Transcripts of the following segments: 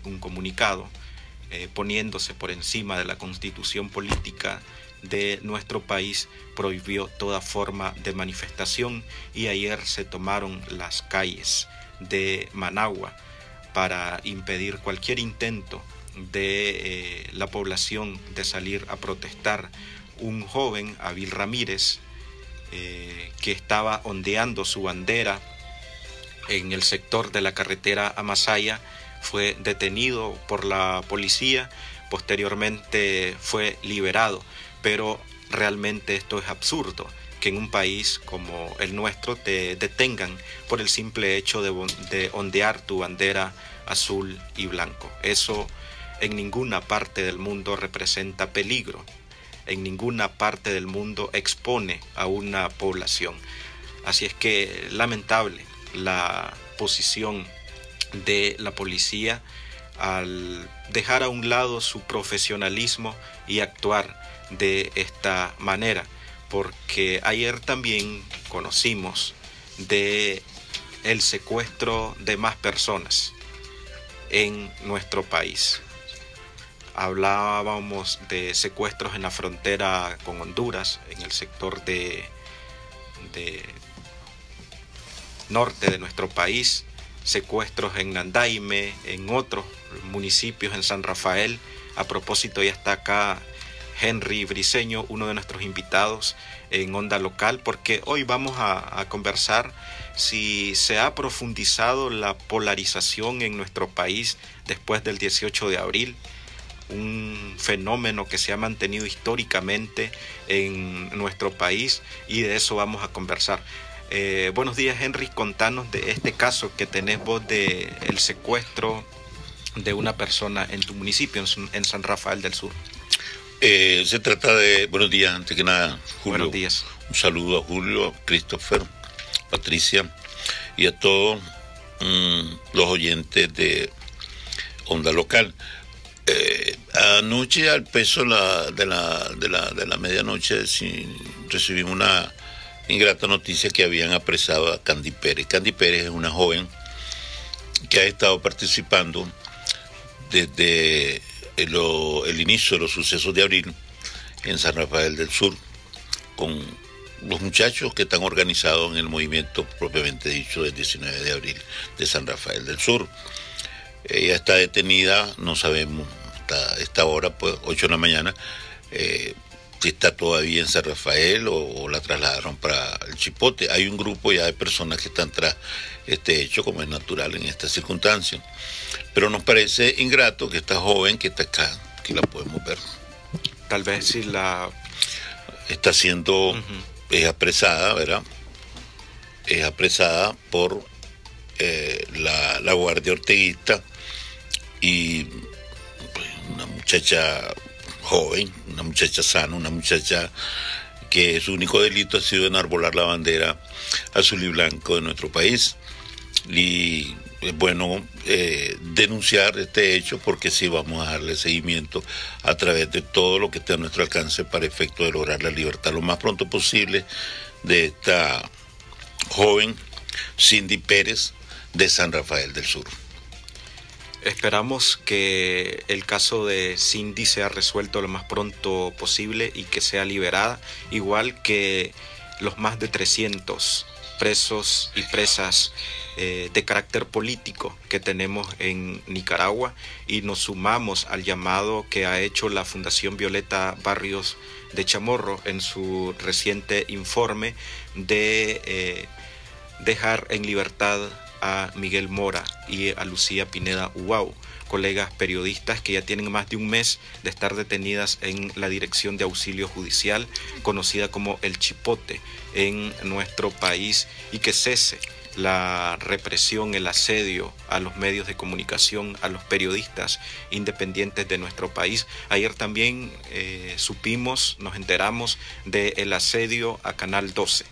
un comunicado poniéndose por encima de la constitución política de nuestro país, prohibió toda forma de manifestación y ayer se tomaron las calles de Managua para impedir cualquier intento de la población de salir a protestar. Un joven, Abil Ramírez, que estaba ondeando su bandera en el sector de la carretera a Masaya, fue detenido por la policía, posteriormente fue liberado, pero realmente esto es absurdo, que en un país como el nuestro te detengan por el simple hecho de ondear tu bandera azul y blanco. Eso en ninguna parte del mundo representa peligro, en ninguna parte del mundo expone a una población. Así es que lamentable la posición de la policía al dejar a un lado su profesionalismo y actuar de esta manera, porque ayer también conocimos de el secuestro de más personas en nuestro país. Hablábamos de secuestros en la frontera con Honduras, en el sector de norte de nuestro país, secuestros en Nandaime, en otros municipios, en San Rafael. A propósito, ya está acá Henry Briceño, uno de nuestros invitados en Onda Local, porque hoy vamos a conversar si se ha profundizado la polarización en nuestro país después del 18 de abril, un fenómeno que se ha mantenido históricamente en nuestro país, y de eso vamos a conversar. Buenos días, Henry, contanos de este caso que tenés vos de el secuestro de una persona en tu municipio, en San Rafael del Sur. Se trata de, buenos días, antes que nada, Julio. Buenos días. Un saludo a Julio, a Christopher, Patricia y a todos los oyentes de Onda Local. Anoche, al peso de la medianoche, recibimos una ingrata noticia que habían apresado a Candy Pérez. Candy Pérez es una joven que ha estado participando desde el inicio de los sucesos de abril en San Rafael del Sur, con los muchachos que están organizados en el movimiento propiamente dicho del 19 de abril de San Rafael del Sur. Ella está detenida, no sabemos hasta esta hora, pues 8 de la mañana, si está todavía en San Rafael o la trasladaron para el Chipote. Hay un grupo ya de personas que están tras este hecho, como es natural en estas circunstancias. Pero nos parece ingrato que esta joven que está acá, que la podemos ver, Tal vez si la... está siendo apresada, ¿verdad? Es apresada por la Guardia Orteguista, y pues, una muchacha joven, una muchacha sana, una muchacha que su único delito ha sido enarbolar la bandera azul y blanco de nuestro país. Y es bueno denunciar este hecho, porque sí vamos a darle seguimiento a través de todo lo que esté a nuestro alcance para efecto de lograr la libertad lo más pronto posible de esta joven Cindy Pérez de San Rafael del Sur. Esperamos que el caso de Cindy sea resuelto lo más pronto posible y que sea liberada, igual que los más de 300 presos y presas de carácter político que tenemos en Nicaragua, y nos sumamos al llamado que ha hecho la Fundación Violeta Barrios de Chamorro en su reciente informe de dejar en libertad a Miguel Mora y a Lucía Pineda Uau, colegas periodistas que ya tienen más de un mes de estar detenidas en la Dirección de Auxilio Judicial, conocida como el Chipote, en nuestro país, y que cese la represión, el asedio a los medios de comunicación, a los periodistas independientes de nuestro país. Ayer también nos enteramos del asedio a Canal 12.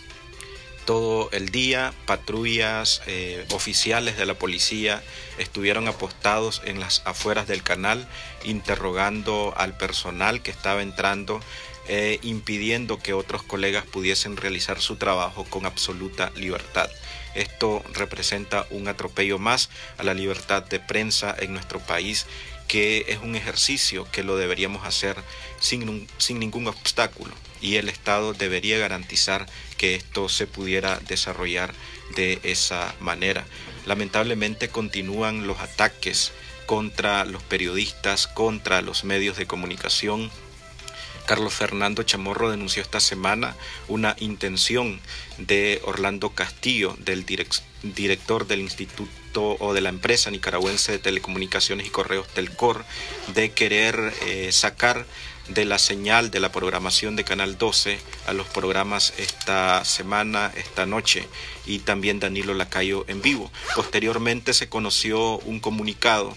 Todo el día patrullas oficiales de la policía estuvieron apostados en las afueras del canal, interrogando al personal que estaba entrando impidiendo que otros colegas pudiesen realizar su trabajo con absoluta libertad. Esto representa un atropello más a la libertad de prensa en nuestro país, que es un ejercicio que lo deberíamos hacer sin ningún obstáculo, y el Estado debería garantizar que esto se pudiera desarrollar de esa manera. Lamentablemente continúan los ataques contra los periodistas, contra los medios de comunicación. Carlos Fernando Chamorro denunció esta semana una intención de Orlando Castillo, del director del Instituto o de la empresa nicaragüense de telecomunicaciones y correos Telcor, de querer sacar de la señal de la programación de Canal 12 a los programas Esta Semana, Esta Noche y también Danilo Lacayo en vivo. Posteriormente se conoció un comunicado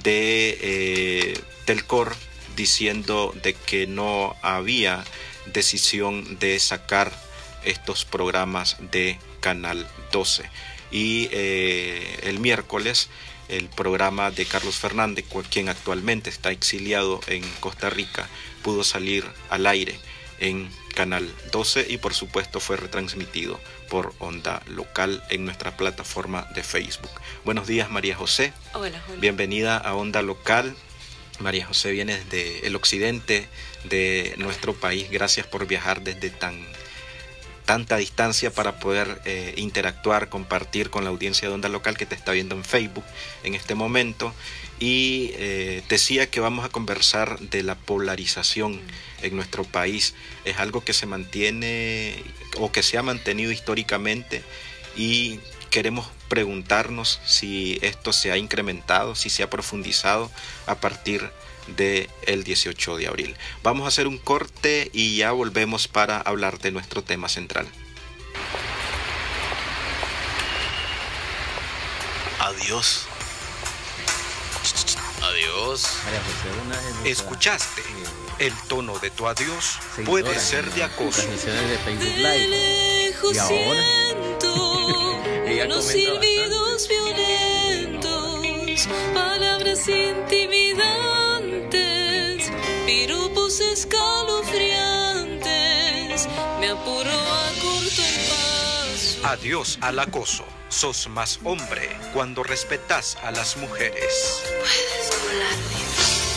de Telcor diciendo de que no había decisión de sacar estos programas de Canal 12. Y el miércoles el programa de Carlos Fernández, quien actualmente está exiliado en Costa Rica, pudo salir al aire en Canal 12 y por supuesto fue retransmitido por Onda Local en nuestra plataforma de Facebook. Buenos días, María José. Hola, Julio. Bienvenida a Onda Local. María José viene desde el occidente de nuestro país. Gracias por viajar desde tanta distancia para poder interactuar, compartir con la audiencia de Onda Local que te está viendo en Facebook en este momento. Y decía que vamos a conversar de la polarización en nuestro país. Es algo que se mantiene o que se ha mantenido históricamente, y queremos preguntarnos si esto se ha incrementado, si se ha profundizado a partir del 18 de abril. Vamos a hacer un corte y ya volvemos para hablar de nuestro tema central. Adiós. Adiós. ¿Escuchaste? El tono de tu adiós puede ser de acoso. De Facebook Live. Y ahora unos silbidos violentos, palabras intimidantes, piropos escalofriantes, me apuro a corto el paso. Adiós al acoso. Sos más hombre cuando respetas a las mujeres. Puedes volar.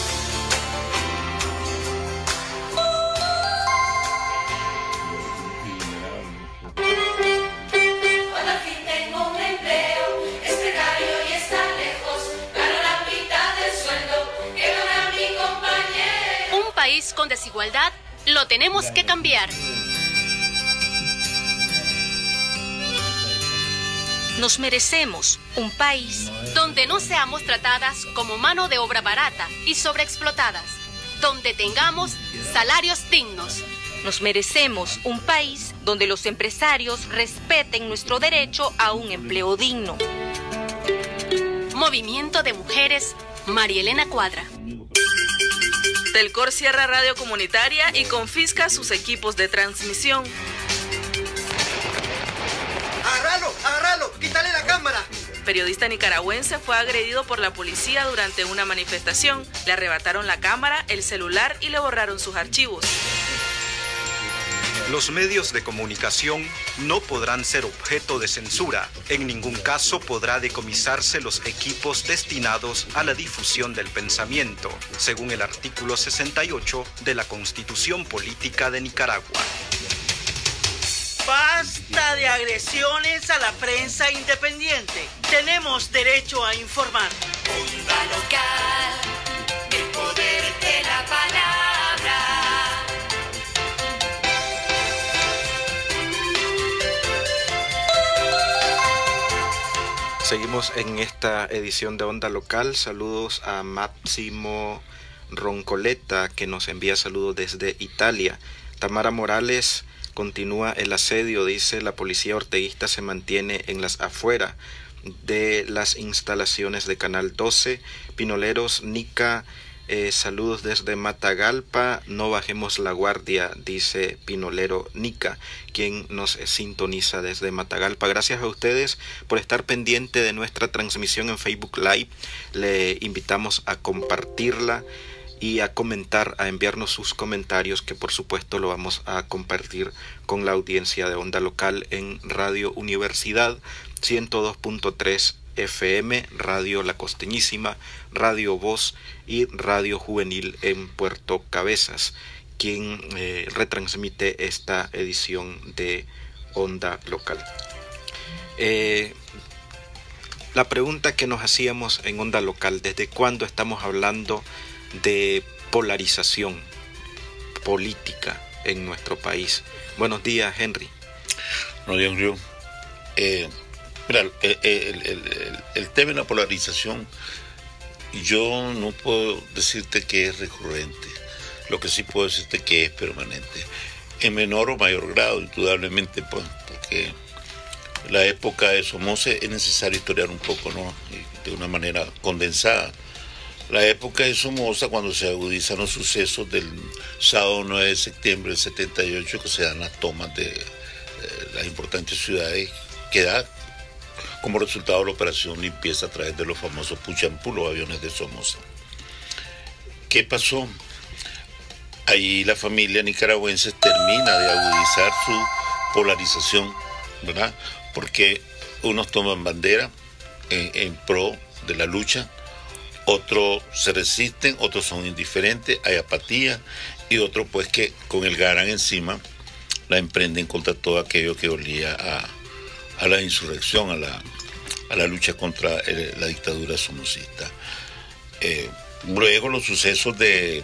Con desigualdad, lo tenemos que cambiar. Nos merecemos un país donde no seamos tratadas como mano de obra barata y sobreexplotadas, donde tengamos salarios dignos. Nos merecemos un país donde los empresarios respeten nuestro derecho a un empleo digno. Movimiento de Mujeres, María Elena Cuadra. Telcor cierra radio comunitaria y confisca sus equipos de transmisión. ¡Agárralo! ¡Quítale la cámara! Periodista nicaragüense fue agredido por la policía durante una manifestación. Le arrebataron la cámara, el celular y le borraron sus archivos. Los medios de comunicación no podrán ser objeto de censura. En ningún caso podrá decomisarse los equipos destinados a la difusión del pensamiento, según el artículo 68 de la Constitución Política de Nicaragua. Basta de agresiones a la prensa independiente. Tenemos derecho a informar. Onda Local, el poder de la palabra. Seguimos en esta edición de Onda Local. Saludos a Máximo Roncoleta, que nos envía saludos desde Italia. Tamara Morales continúa el asedio, dice: la policía orteguista se mantiene en las afueras de las instalaciones de Canal 12. Pinoleros Nica, saludos desde Matagalpa, no bajemos la guardia, dice Pinolero Nica, quien nos sintoniza desde Matagalpa. Gracias a ustedes por estar pendiente de nuestra transmisión en Facebook Live. Le invitamos a compartirla y a comentar, a enviarnos sus comentarios, que por supuesto lo vamos a compartir con la audiencia de Onda Local en Radio Universidad 102.3 FM, Radio La Costeñísima, Radio Voz y Radio Juvenil en Puerto Cabezas, quien retransmite esta edición de Onda Local. La pregunta que nos hacíamos en Onda Local: ¿desde cuándo estamos hablando de polarización política en nuestro país? Buenos días, Henry. Buenos días, Río. Mira, el tema de la polarización, yo no puedo decirte que es recurrente. Lo que sí puedo decirte que es permanente. En menor o mayor grado, indudablemente, pues, porque la época de Somoza es necesario historiar un poco, ¿no? De una manera condensada. La época de Somoza, cuando se agudizan los sucesos del sábado 9 de septiembre del 78, que se dan las tomas de las importantes ciudades, que da como resultado la operación limpieza a través de los famosos Puchampú, los aviones de Somoza. ¿Qué pasó? Ahí la familia nicaragüense termina de agudizar su polarización, ¿verdad? Porque unos toman bandera en pro de la lucha, otros se resisten, otros son indiferentes, hay apatía, y otros pues que con el Garán encima la emprenden contra todo aquello que olía a la insurrección, a la lucha contra la dictadura somocista. Luego los sucesos de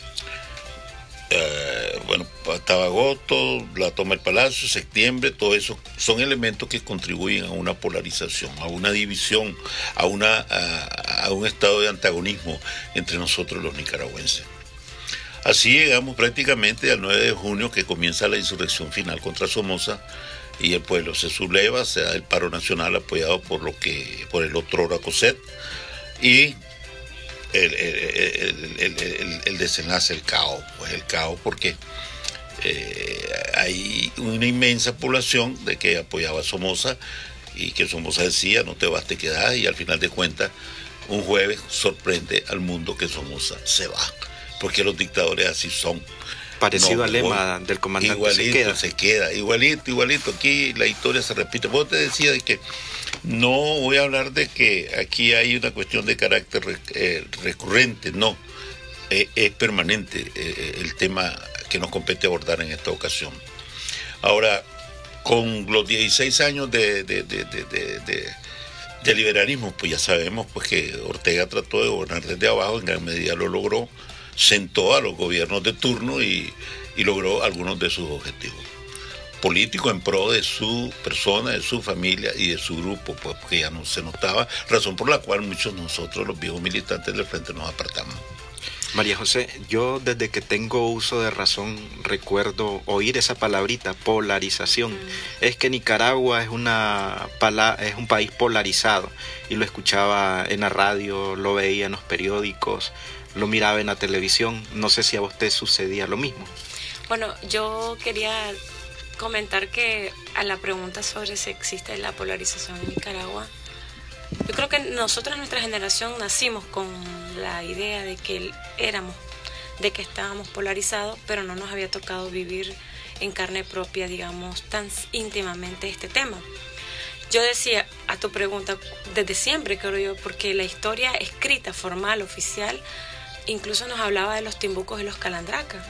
Tabagoto, la toma del Palacio, septiembre, todo eso son elementos que contribuyen a una polarización, a una división, a un estado de antagonismo entre nosotros los nicaragüenses. Así llegamos prácticamente al 9 de junio, que comienza la insurrección final contra Somoza, y el pueblo se subleva, se da el paro nacional apoyado por el otrora COSET, y el desenlace, el caos porque hay una inmensa población de que apoyaba a Somoza, y que Somoza decía: no te vas, te quedas, y al final de cuentas un jueves sorprende al mundo que Somoza se va, porque los dictadores así son. Parecido al lema del comandante: igualito, se queda, igualito, aquí la historia se repite. Vos te decía de que no voy a hablar de que aquí hay una cuestión de carácter recurrente, no, es permanente el tema que nos compete abordar en esta ocasión. Ahora, con los 16 años de liberalismo, pues ya sabemos pues que Ortega trató de gobernar desde abajo, en gran medida lo logró, sentó a los gobiernos de turno y logró algunos de sus objetivos políticos en pro de su persona, de su familia y de su grupo, pues porque ya no se notaba, razón por la cual muchos de nosotros, los viejos militantes del frente, nos apartamos. María José, yo desde que tengo uso de razón recuerdo oír esa palabrita, polarización. Es que Nicaragua es un país polarizado, y lo escuchaba en la radio, lo veía en los periódicos, lo miraba en la televisión. No sé si a usted sucedía lo mismo. Bueno, yo quería comentar que a la pregunta sobre si existe la polarización en Nicaragua, yo creo que nosotros, nuestra generación, nacimos con la idea de que estábamos polarizados, pero no nos había tocado vivir en carne propia, digamos, tan íntimamente este tema. Yo decía, a tu pregunta, desde siempre, creo yo, porque la historia escrita, formal, oficial, incluso nos hablaba de los timbucos y los calandracas.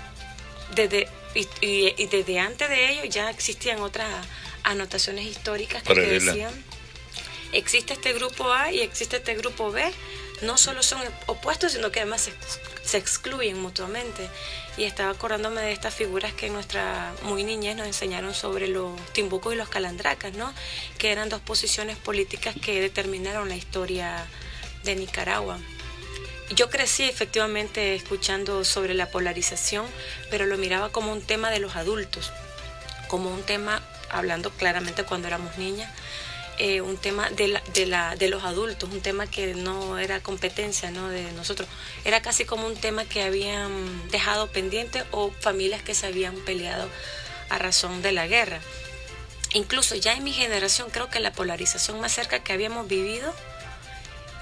Y desde antes de ello ya existían otras anotaciones históricas que te decían: existe este grupo A y existe este grupo B, no solo son opuestos, sino que además se excluyen mutuamente. Y estaba acordándome de estas figuras que en nuestra muy niñez nos enseñaron sobre los timbucos y los calandracas, ¿no? Que eran dos posiciones políticas que determinaron la historia de Nicaragua. Yo crecí efectivamente escuchando sobre la polarización, pero lo miraba como un tema de los adultos, como un tema, hablando claramente cuando éramos niñas, un tema de los adultos, un tema que no era competencia, ¿no?, de nosotros. Era casi como un tema que habían dejado pendiente, o familias que se habían peleado a razón de la guerra. Incluso ya en mi generación creo que la polarización más cerca que habíamos vivido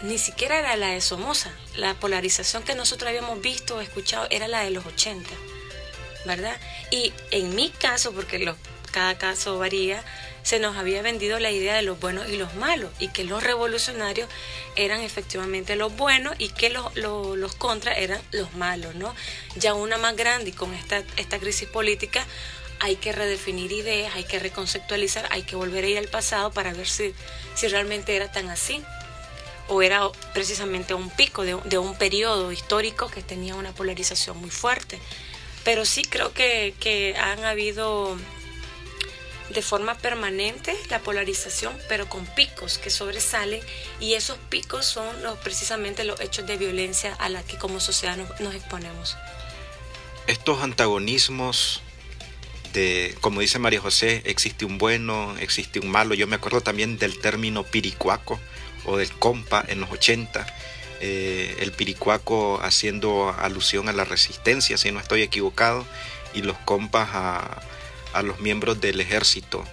ni siquiera era la de Somoza. La polarización que nosotros habíamos visto o escuchado era la de los 80, ¿verdad? Y en mi caso, porque cada caso varía, se nos había vendido la idea de los buenos y los malos, y que los revolucionarios eran efectivamente los buenos y que los contras eran los malos, ¿no? Ya una más grande, y con esta crisis política, hay que redefinir ideas, hay que reconceptualizar, hay que volver a ir al pasado para ver si realmente era tan así, o era precisamente un pico de un periodo histórico que tenía una polarización muy fuerte. Pero sí creo que han habido de forma permanente la polarización, pero con picos que sobresalen, y esos picos son precisamente los hechos de violencia a la que como sociedad nos exponemos. Estos antagonismos como dice María José, existe un bueno, existe un malo. Yo me acuerdo también del término piricuaco o del compa en los 80, el piricuaco haciendo alusión a la resistencia, si no estoy equivocado, y los compas a los miembros del ejército,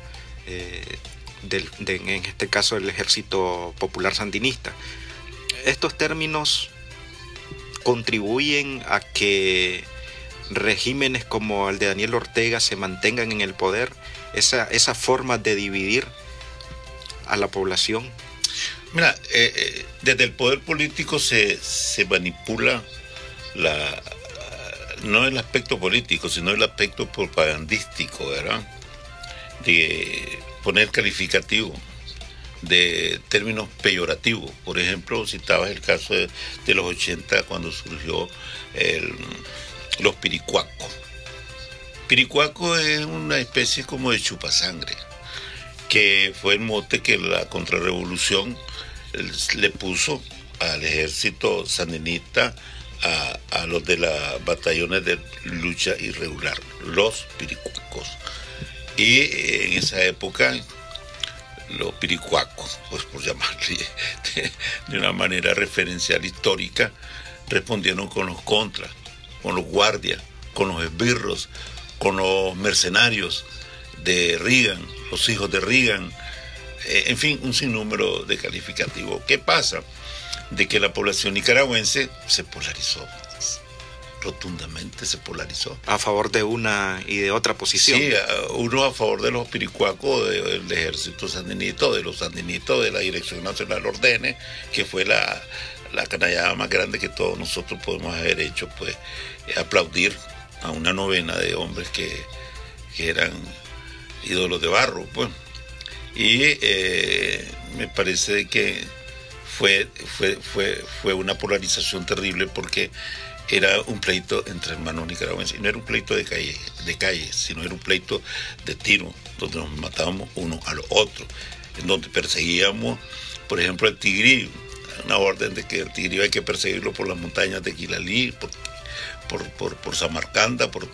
en este caso el Ejército Popular Sandinista. Estos términos contribuyen a que regímenes como el de Daniel Ortega se mantengan en el poder, esa forma de dividir a la población. Mira, desde el poder político se manipula no el aspecto político, sino el aspecto propagandístico, ¿verdad? De poner calificativo, de términos peyorativos. Por ejemplo, citabas el caso de los 80, cuando surgió los piricuacos. Piricuaco es una especie como de chupasangre, que fue el mote que la contrarrevolución le puso al ejército sandinista, a los de las batallones de lucha irregular, los piricuacos. Y en esa época los piricuacos, pues por llamarle de una manera referencial histórica, respondieron con los contras, con los guardias, con los esbirros, con los mercenarios de Reagan, los hijos de Reagan, en fin, un sinnúmero de calificativos. ¿Qué pasa? De que la población nicaragüense se polarizó, rotundamente se polarizó. A favor de una y de otra posición. Sí, uno a favor de los piricuacos, del ejército sandinista, de los sandinistas, de la Dirección Nacional Ordenes, que fue la canallada más grande que todos nosotros podemos haber hecho, pues aplaudir a una novena de hombres que eran ídolos de barro, pues. Y me parece que fue una polarización terrible, porque era un pleito entre hermanos nicaragüenses, y no era un pleito de calle, sino era un pleito de tiro, donde nos matábamos uno a los otros, en donde perseguíamos, por ejemplo, el tigrí, una orden de que el tigrí hay que perseguirlo por las montañas de Quilalí, por Samarcanda, por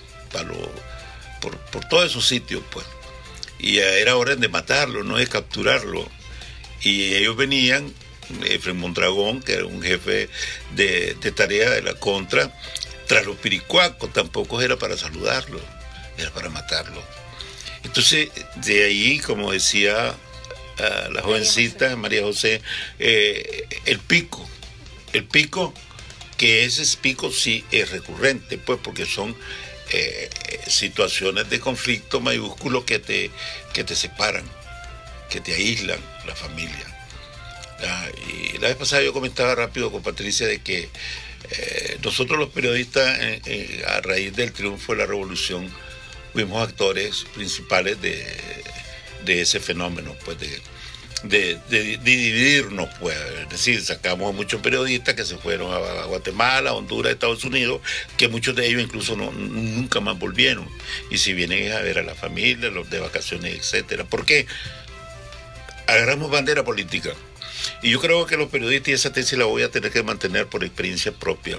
todos esos sitios, pues. Y era orden de matarlo, no de capturarlo. Y ellos venían, Efraín Mondragón, que era un jefe de tarea de la contra, tras los piricuacos. Tampoco era para saludarlo, era para matarlo. Entonces, de ahí, como decía la jovencita María José, el pico, que ese pico sí es recurrente, pues, porque son situaciones de conflicto mayúsculo que te separan, que te aíslan la familia. Y la vez pasada yo comentaba rápido con Patricia de que nosotros los periodistas, a raíz del triunfo de la revolución, fuimos actores principales de ese fenómeno, pues, de dividirnos, pues. Es decir, sacamos a muchos periodistas que se fueron a Guatemala, Honduras, Estados Unidos, que muchos de ellos incluso nunca más volvieron, y si vienen es a ver a la familia, los de vacaciones, etcétera. ¿Por qué? Agarramos bandera política, y yo creo que los periodistas, y esa tesis la voy a tener que mantener por experiencia propia,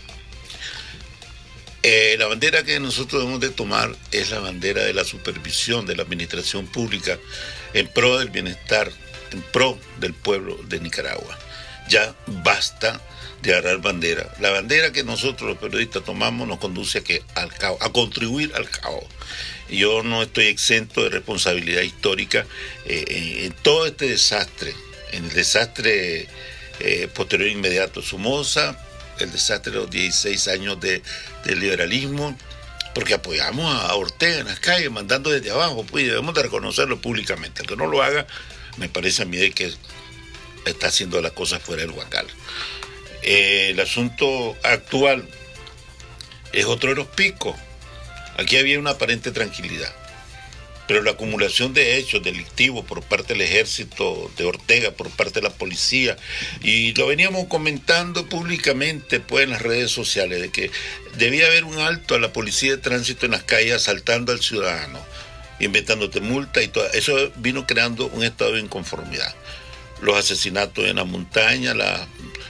la bandera que nosotros debemos de tomar es la bandera de la supervisión de la administración pública en pro del bienestar, en pro del pueblo de Nicaragua. Ya basta de agarrar bandera. La bandera que nosotros los periodistas tomamos nos conduce al caos, a contribuir al caos. Y yo no estoy exento de responsabilidad histórica en todo este desastre, en el desastre posterior inmediato Somoza, el desastre de los 16 años de liberalismo, porque apoyamos a Ortega en las calles, mandando desde abajo, pues, y debemos de reconocerlo públicamente. El que no lo haga, me parece a mí de que está haciendo las cosas fuera del huacal. El asunto actual es otro de los picos. Aquí había una aparente tranquilidad, pero la acumulación de hechos delictivos por parte del ejército de Ortega, por parte de la policía, y lo veníamos comentando públicamente pues en las redes sociales, de que debía haber un alto a la policía de tránsito en las calles asaltando al ciudadano, inventándote multa y todo. Eso vino creando un estado de inconformidad. Los asesinatos en la montaña, la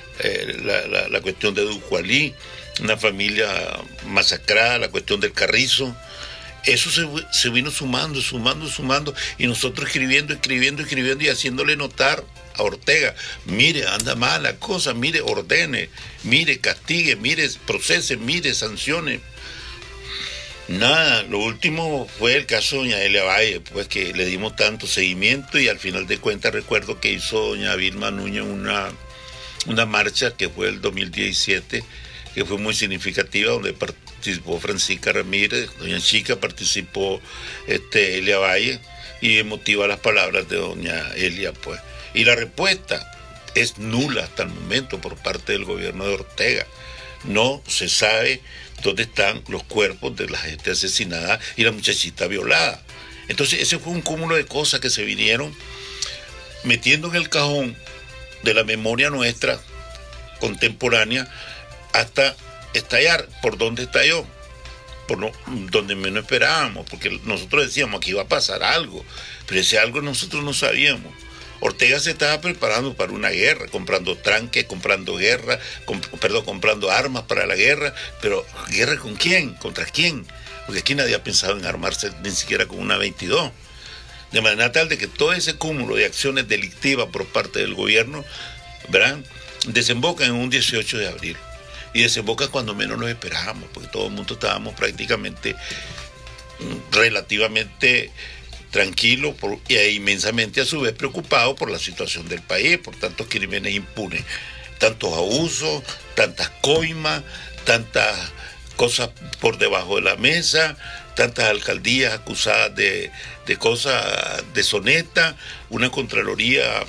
cuestión de Dujualí, una familia masacrada, la cuestión del Carrizo. Eso se vino sumando, y nosotros escribiendo y haciéndole notar a Ortega: mire, anda mal la cosa, mire, ordene, mire, castigue, mire, procese, mire, sancione. Nada. Lo último fue el caso de doña Elia Valle, pues, que le dimos tanto seguimiento, y al final de cuentas recuerdo que hizo doña Vilma Núñez una marcha que fue el 2017, que fue muy significativa, donde participó Francisca Ramírez, doña Chica, participó Elia Valle, y emotiva las palabras de doña Elia, pues. Y la respuesta es nula hasta el momento por parte del gobierno de Ortega. No se sabe dónde están los cuerpos de la gente asesinada y la muchachita violada. Entonces ese fue un cúmulo de cosas que se vinieron metiendo en el cajón de la memoria nuestra contemporánea hasta estallar. ¿Por dónde estalló? Por donde menos esperábamos, porque nosotros decíamos que iba a pasar algo, pero ese algo nosotros no sabíamos. Ortega se estaba preparando para una guerra, comprando tranques, comprando armas para la guerra, pero ¿guerra con quién? ¿Contra quién? Porque aquí nadie ha pensado en armarse ni siquiera con una 22. De manera tal de que todo ese cúmulo de acciones delictivas por parte del gobierno, ¿verdad?, desemboca en un 18 de abril. Y desemboca cuando menos lo esperábamos, porque todo el mundo estábamos prácticamente relativamente tranquilo e inmensamente a su vez preocupado por la situación del país, por tantos crímenes impunes, tantos abusos, tantas coimas, tantas cosas por debajo de la mesa, tantas alcaldías acusadas de cosas deshonestas, una Contraloría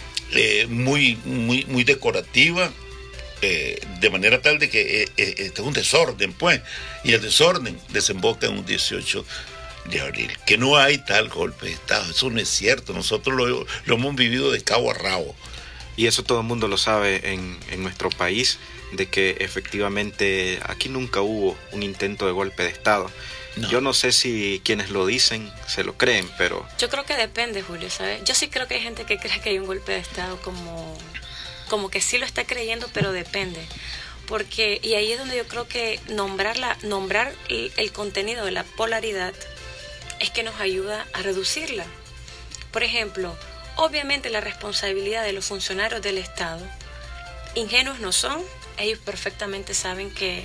muy decorativa, de manera tal de que este es un desorden, pues, y el desorden desemboca en un 18 de abril, que no hay tal golpe de Estado. Eso no es cierto, nosotros lo hemos vivido de cabo a rabo. Y eso todo el mundo lo sabe en nuestro país, de que efectivamente aquí nunca hubo un intento de golpe de Estado. No. Yo no sé si quienes lo dicen se lo creen, pero... Yo creo que depende, Julio, ¿sabes? Yo sí creo que hay gente que cree que hay un golpe de Estado como que sí lo está creyendo, pero depende. Porque, y ahí es donde yo creo que nombrar el contenido de la polaridad es que nos ayuda a reducirla. Por ejemplo, obviamente la responsabilidad de los funcionarios del Estado, ingenuos no son, ellos perfectamente saben que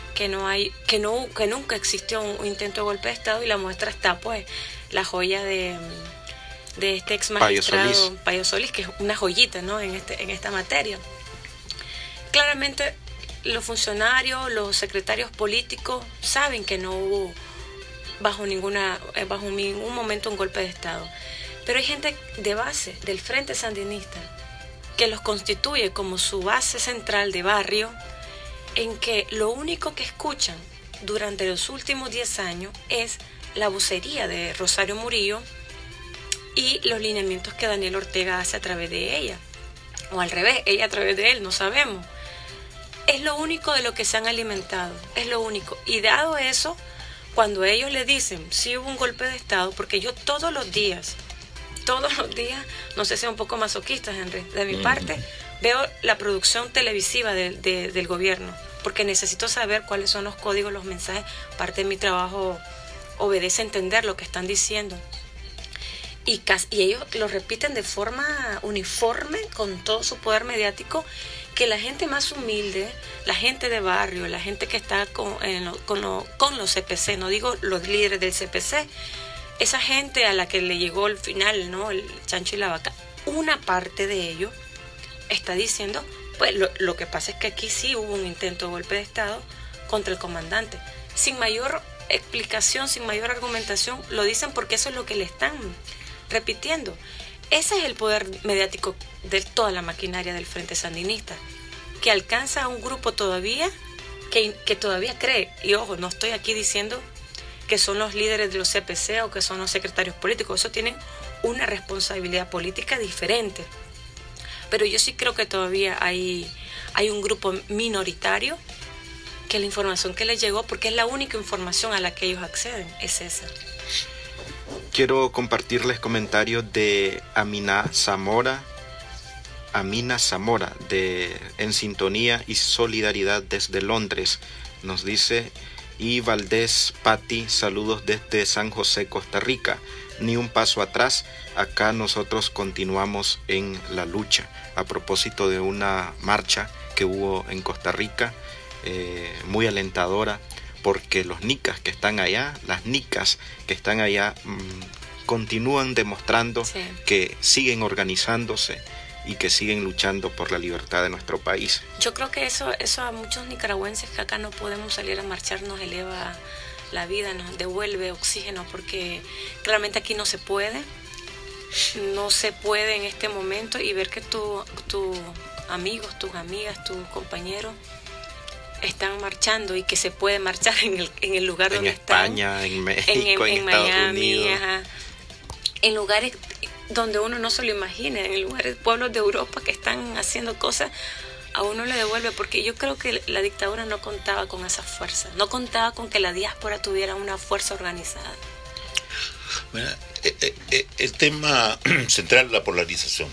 nunca existió un intento de golpe de Estado, y la muestra está, pues, la joya de este ex magistrado Payo Solís, que es una joyita, ¿no?, en esta materia. Claramente los funcionarios, los secretarios políticos saben que no hubo bajo ningún momento un golpe de Estado, pero hay gente de base del Frente Sandinista que los constituye como su base central de barrio, en que lo único que escuchan durante los últimos 10 años es la vocería de Rosario Murillo y los lineamientos que Daniel Ortega hace a través de ella, o al revés, ella a través de él, no sabemos. Es lo único de lo que se han alimentado, es lo único. Y dado eso, cuando ellos le dicen si hubo un golpe de Estado, porque yo todos los días, no sé si un poco masoquista, Henry, de mi parte, veo la producción televisiva del gobierno, porque necesito saber cuáles son los códigos, los mensajes. Parte de mi trabajo obedece a entender lo que están diciendo. Y ellos lo repiten de forma uniforme, con todo su poder mediático, que la gente más humilde, la gente de barrio, la gente que está con los CPC, no digo los líderes del CPC, esa gente a la que le llegó al final, ¿no?, el chancho y la vaca, una parte de ellos está diciendo, pues lo que pasa es que aquí sí hubo un intento de golpe de Estado contra el comandante. Sin mayor explicación, sin mayor argumentación, lo dicen porque eso es lo que le están repitiendo. Ese es el poder mediático de toda la maquinaria del Frente Sandinista, que alcanza a un grupo todavía que todavía cree, y ojo, no estoy aquí diciendo que son los líderes de los CPC o que son los secretarios políticos, eso tienen una responsabilidad política diferente, pero yo sí creo que todavía hay un grupo minoritario que la información que les llegó, porque es la única información a la que ellos acceden, es esa. Quiero compartirles comentarios de Amina Zamora, en sintonía y solidaridad desde Londres. Nos dice: y Valdés Patti, saludos desde San José, Costa Rica. Ni un paso atrás, acá nosotros continuamos en la lucha. A propósito de una marcha que hubo en Costa Rica, muy alentadora, porque los nicas que están allá, las nicas que están allá, continúan demostrando que siguen organizándose y que siguen luchando por la libertad de nuestro país. Yo creo que eso a muchos nicaragüenses que acá no podemos salir a marchar nos eleva la vida, nos devuelve oxígeno, porque claramente aquí no se puede en este momento, y ver que tus amigos, tus amigas, tus compañeros están marchando y que se puede marchar en el lugar donde están. En España, en México, en Estados Miami, Unidos. Ajá, en lugares donde uno no se lo imagina, en lugares, pueblos de Europa que están haciendo cosas, a uno le devuelve, porque yo creo que la dictadura no contaba con esa fuerza, no contaba con que la diáspora tuviera una fuerza organizada. Bueno, el tema central es la polarización.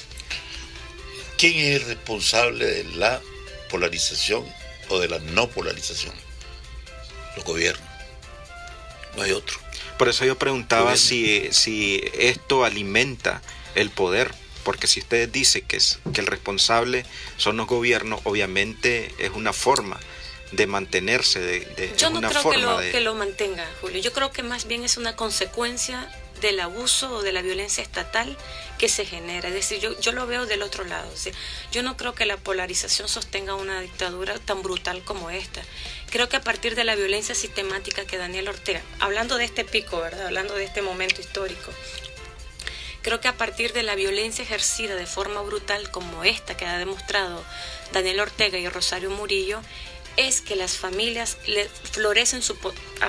¿Quién es el responsable de la polarización o de la no polarización? Los gobiernos. No hay otro. Por eso yo preguntaba si esto alimenta el poder, porque si ustedes dicen que el responsable son los gobiernos, obviamente es una forma de mantenerse. Yo no creo que lo mantenga, Julio. Yo creo que más bien es una consecuencia del abuso o de la violencia estatal que se genera. Es decir, yo lo veo del otro lado. O sea, yo no creo que la polarización sostenga una dictadura tan brutal como esta. Creo que a partir de la violencia sistemática que Daniel Ortega, hablando de este pico, ¿verdad? Hablando de este momento histórico, creo que a partir de la violencia ejercida de forma brutal como esta que ha demostrado Daniel Ortega y Rosario Murillo, es que las familias aflorecen su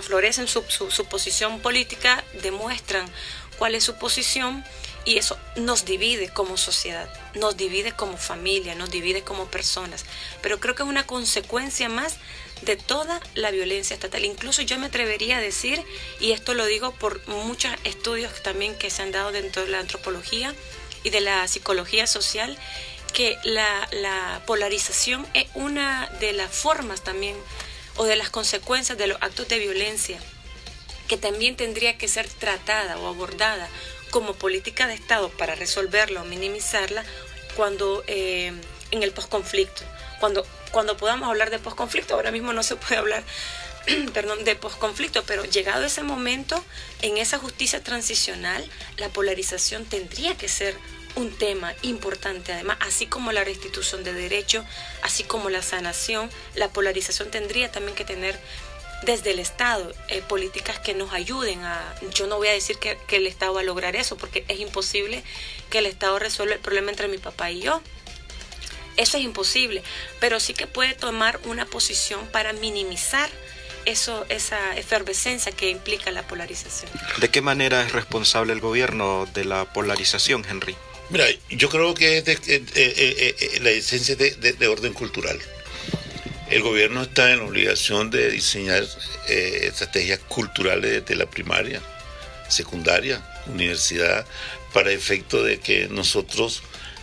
posición política, demuestran cuál es su posición, y eso nos divide como sociedad, nos divide como familia, nos divide como personas. Pero creo que es una consecuencia más de toda la violencia estatal. Incluso yo me atrevería a decir, y esto lo digo por muchos estudios también que se han dado dentro de la antropología y de la psicología social, que la polarización es una de las formas también, o de las consecuencias de los actos de violencia, que también tendría que ser tratada o abordada como política de Estado para resolverla o minimizarla cuando en el posconflicto. Cuando podamos hablar de posconflicto, ahora mismo no se puede hablar de posconflicto, pero llegado ese momento, en esa justicia transicional, la polarización tendría que ser un tema importante. Además, así como la restitución de derechos, así como la sanación, la polarización tendría también que tener desde el Estado políticas que nos ayuden a... Yo no voy a decir que el Estado va a lograr eso, porque es imposible que el Estado resuelva el problema entre mi papá y yo. Eso es imposible, pero sí que puede tomar una posición para minimizar esa efervescencia que implica la polarización. ¿De qué manera es responsable el gobierno de la polarización, Henry? Mira, yo creo que es la esencia de orden cultural. El gobierno está en la obligación de diseñar estrategias culturales desde la primaria, secundaria, universidad, para efecto de que nosotros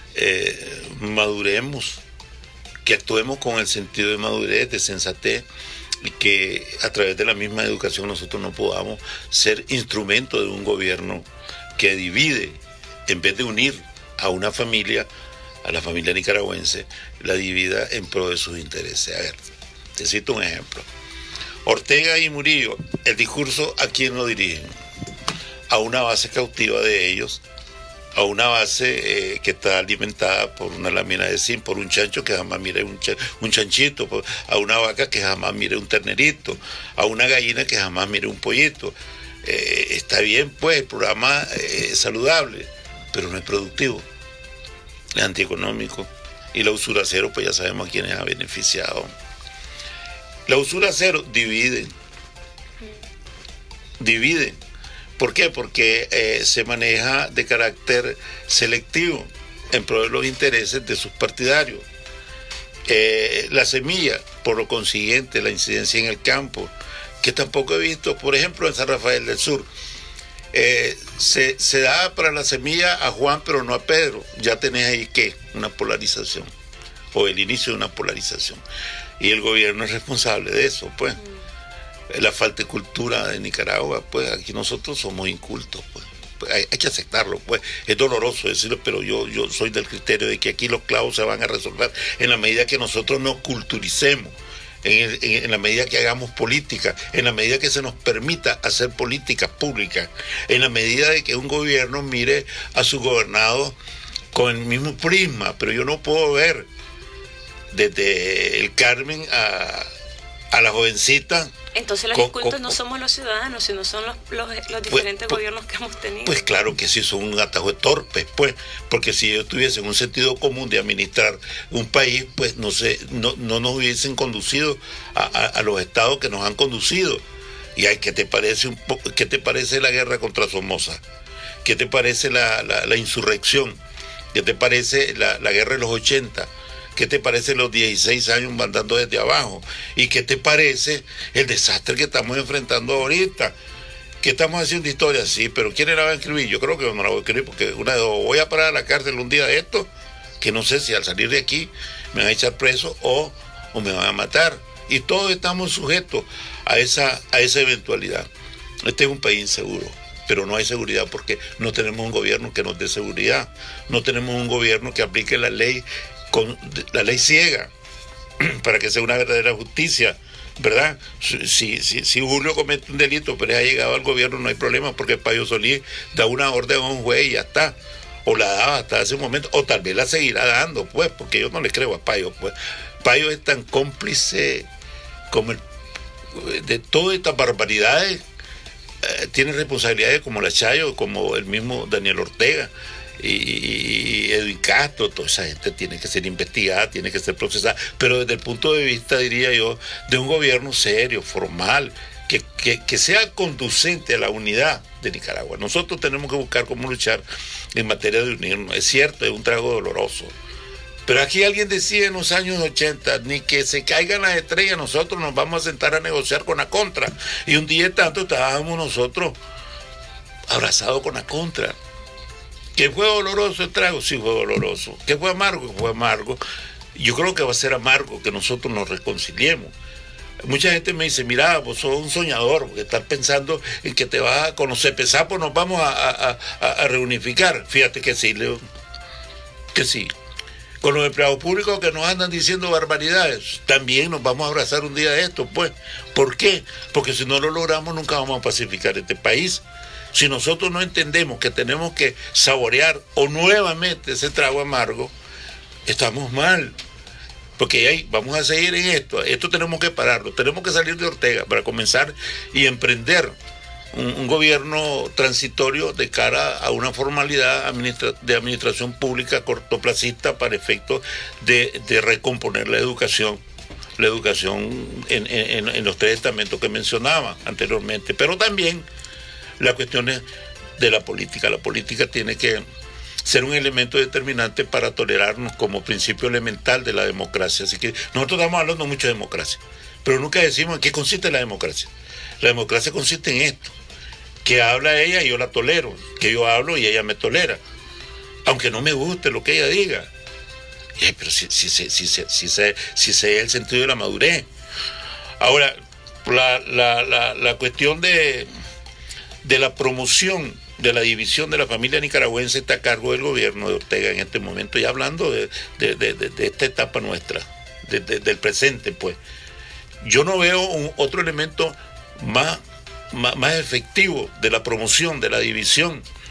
maduremos, que actuemos con el sentido de madurez, de sensatez, y que a través de la misma educación nosotros no podamos ser instrumento de un gobierno que divide, en vez de unir a una familia, a la familia nicaragüense, la divida en pro de sus intereses. A ver, te cito un ejemplo. Ortega y Murillo, el discurso, ¿a quién lo dirigen? A una base cautiva de ellos, a una base que está alimentada por una lámina de zinc, por un chancho que jamás mire un chanchito, a una vaca que jamás mire un ternerito, a una gallina que jamás mire un pollito. Está bien, pues, el programa es saludable, pero no es productivo, es antieconómico. Y la usura cero, pues ya sabemos a quiénes ha beneficiado. La usura cero divide. ¿Por qué? Porque se maneja de carácter selectivo en pro de los intereses de sus partidarios. La semilla, por lo consiguiente, la incidencia en el campo, que tampoco he visto, por ejemplo, en San Rafael del Sur, se da para la semilla a Juan, pero no a Pedro. Ya tenés ahí, ¿qué? Una polarización, o el inicio de una polarización. Y el gobierno es responsable de eso, pues. La falta de cultura de Nicaragua, pues aquí nosotros somos incultos, pues. Hay que aceptarlo, pues. Es doloroso decirlo, pero yo soy del criterio de que aquí los clavos se van a resolver en la medida que nosotros nos culturicemos, en la medida que hagamos política, en la medida que se nos permita hacer políticas públicas, en la medida de que un gobierno mire a su gobernado con el mismo prisma. Pero yo no puedo ver desde el Carmen a la jovencita. Entonces los incultos no somos los ciudadanos, sino son los diferentes gobiernos que hemos tenido. Pues claro que sí, son un atajo de torpes, pues, porque si ellos tuviesen un sentido común de administrar un país, pues no nos hubiesen conducido a los estados que nos han conducido. Y ¿qué te parece la guerra contra Somoza? ¿Qué te parece la insurrección? ¿Qué te parece la guerra de los 80? ¿Qué te parece los 16 años mandando desde abajo? ¿Y qué te parece el desastre que estamos enfrentando ahorita? ¿Qué estamos haciendo historia? Sí, pero ¿quién la va a escribir? Yo creo que no la voy a escribir porque voy a parar a la cárcel un día de esto, que no sé si al salir de aquí me van a echar preso o me van a matar. Y todos estamos sujetos a esa eventualidad. Este es un país inseguro, pero no hay seguridad porque no tenemos un gobierno que nos dé seguridad. No tenemos un gobierno que aplique la ley con la ley ciega para que sea una verdadera justicia, ¿verdad? Si Julio comete un delito pero ha llegado al gobierno, no hay problema porque Payo Solís da una orden a un juez y ya está, o la daba hasta ese momento, o tal vez la seguirá dando, pues, porque yo no le creo a Payo, pues. Payo es tan cómplice como de todas estas barbaridades, tiene responsabilidades como la Chayo, como el mismo Daniel Ortega y Edwin Castro. Toda esa gente tiene que ser investigada, tiene que ser procesada, pero desde el punto de vista, diría yo, de un gobierno serio, formal, que sea conducente a la unidad de Nicaragua. Nosotros tenemos que buscar cómo luchar en materia de unirnos. Es cierto, es un trago doloroso, pero aquí alguien decía en los años 80, ni que se caigan las estrellas, nosotros nos vamos a sentar a negociar con la contra. Y un día tanto estábamos nosotros abrazados con la contra. ¿Que fue doloroso el trago? Sí, fue doloroso. ¿Que fue amargo? Fue amargo. Yo creo que va a ser amargo que nosotros nos reconciliemos. Mucha gente me dice, mira, vos sos un soñador, porque estás pensando en que te vas con los cepesapos nos vamos a reunificar. Fíjate que sí, Leo, que sí. Con los empleados públicos que nos andan diciendo barbaridades, también nos vamos a abrazar un día de esto, pues. ¿Por qué? Porque si no lo logramos nunca vamos a pacificar este país. Si nosotros no entendemos que tenemos que saborear o nuevamente ese trago amargo, estamos mal. Porque ahí vamos a seguir en esto. Esto tenemos que pararlo. Tenemos que salir de Ortega para comenzar y emprender un gobierno transitorio de cara a una formalidad de administración pública cortoplacista para efectos de recomponer la educación en los 3 estamentos que mencionaba anteriormente. Pero también la cuestión es de la política. La política tiene que ser un elemento determinante para tolerarnos como principio elemental de la democracia. Así que nosotros estamos hablando mucho de democracia, pero nunca decimos en qué consiste la democracia. La democracia consiste en esto, que habla ella y yo la tolero, que yo hablo y ella me tolera, aunque no me guste lo que ella diga. Pero si sé el sentido de la madurez. Ahora, la cuestión de la promoción de la división de la familia nicaragüense está a cargo del gobierno de Ortega en este momento, y hablando de esta etapa nuestra, del presente, pues. Yo no veo otro elemento más efectivo de la promoción, de la división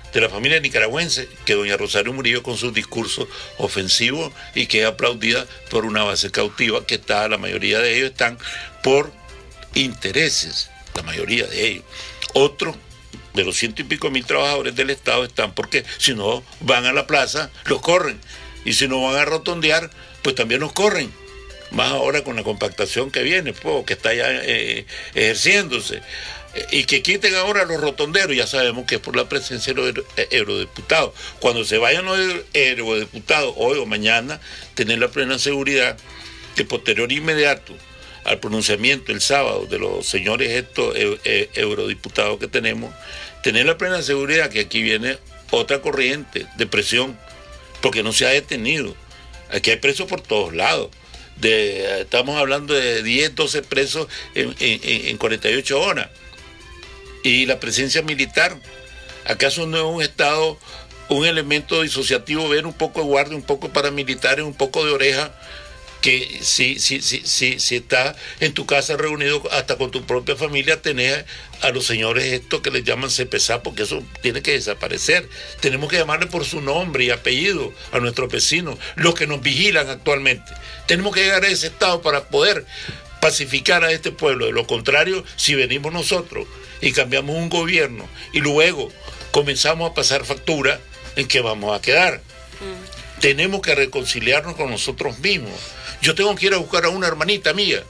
de la familia nicaragüense que doña Rosario Murillo con sus discursos ofensivos y que es aplaudida por una base cautiva que está, la mayoría de ellos están por intereses, la mayoría de ellos. Otros de los 100 y pico mil trabajadores del Estado están porque si no van a la plaza, los corren. Y si no van a rotondear, pues también los corren. Más ahora con la compactación que viene, pues, que está ya ejerciéndose. Y que quiten ahora los rotonderos, ya sabemos que es por la presencia de los eurodiputados. Cuando se vayan los eurodiputados, hoy o mañana, tener la plena seguridad que posterior inmediato al pronunciamiento el sábado de los señores estos eurodiputados que tenemos, tener la plena seguridad que aquí viene otra corriente de presión, porque no se ha detenido. Aquí hay presos por todos lados. Estamos hablando de 10, 12 presos en 48 horas. Y la presencia militar, ¿acaso no es un Estado, un elemento disociativo, ver un poco de guardia, un poco paramilitares, un poco de oreja, que si estás en tu casa reunido hasta con tu propia familia, tenés a los señores estos que les llaman CPSA, porque eso tiene que desaparecer. Tenemos que llamarle por su nombre y apellido a nuestros vecinos, los que nos vigilan actualmente. Tenemos que llegar a ese estado para poder pacificar a este pueblo. De lo contrario, si venimos nosotros y cambiamos un gobierno y luego comenzamos a pasar factura, ¿en qué vamos a quedar? Tenemos que reconciliarnos con nosotros mismos. Yo tengo que ir a buscar a una hermanita mía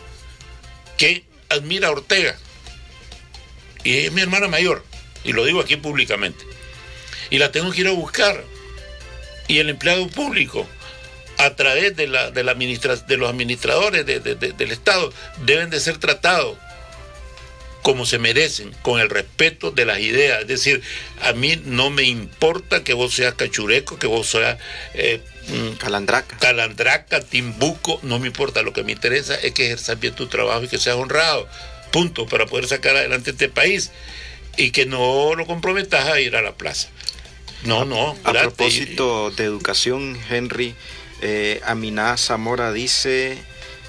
que admira a Ortega y es mi hermana mayor, y lo digo aquí públicamente, y la tengo que ir a buscar, y el empleado público a través de los administradores del Estado deben de ser tratados como se merecen, con el respeto de las ideas. Es decir, a mí no me importa que vos seas cachureco, que vos seas calandraca, timbuco, no me importa. Lo que me interesa es que ejerzas bien tu trabajo y que seas honrado, punto, para poder sacar adelante este país, y que no lo comprometas a ir a la plaza. A propósito de educación, Henry, Aminá Zamora dice: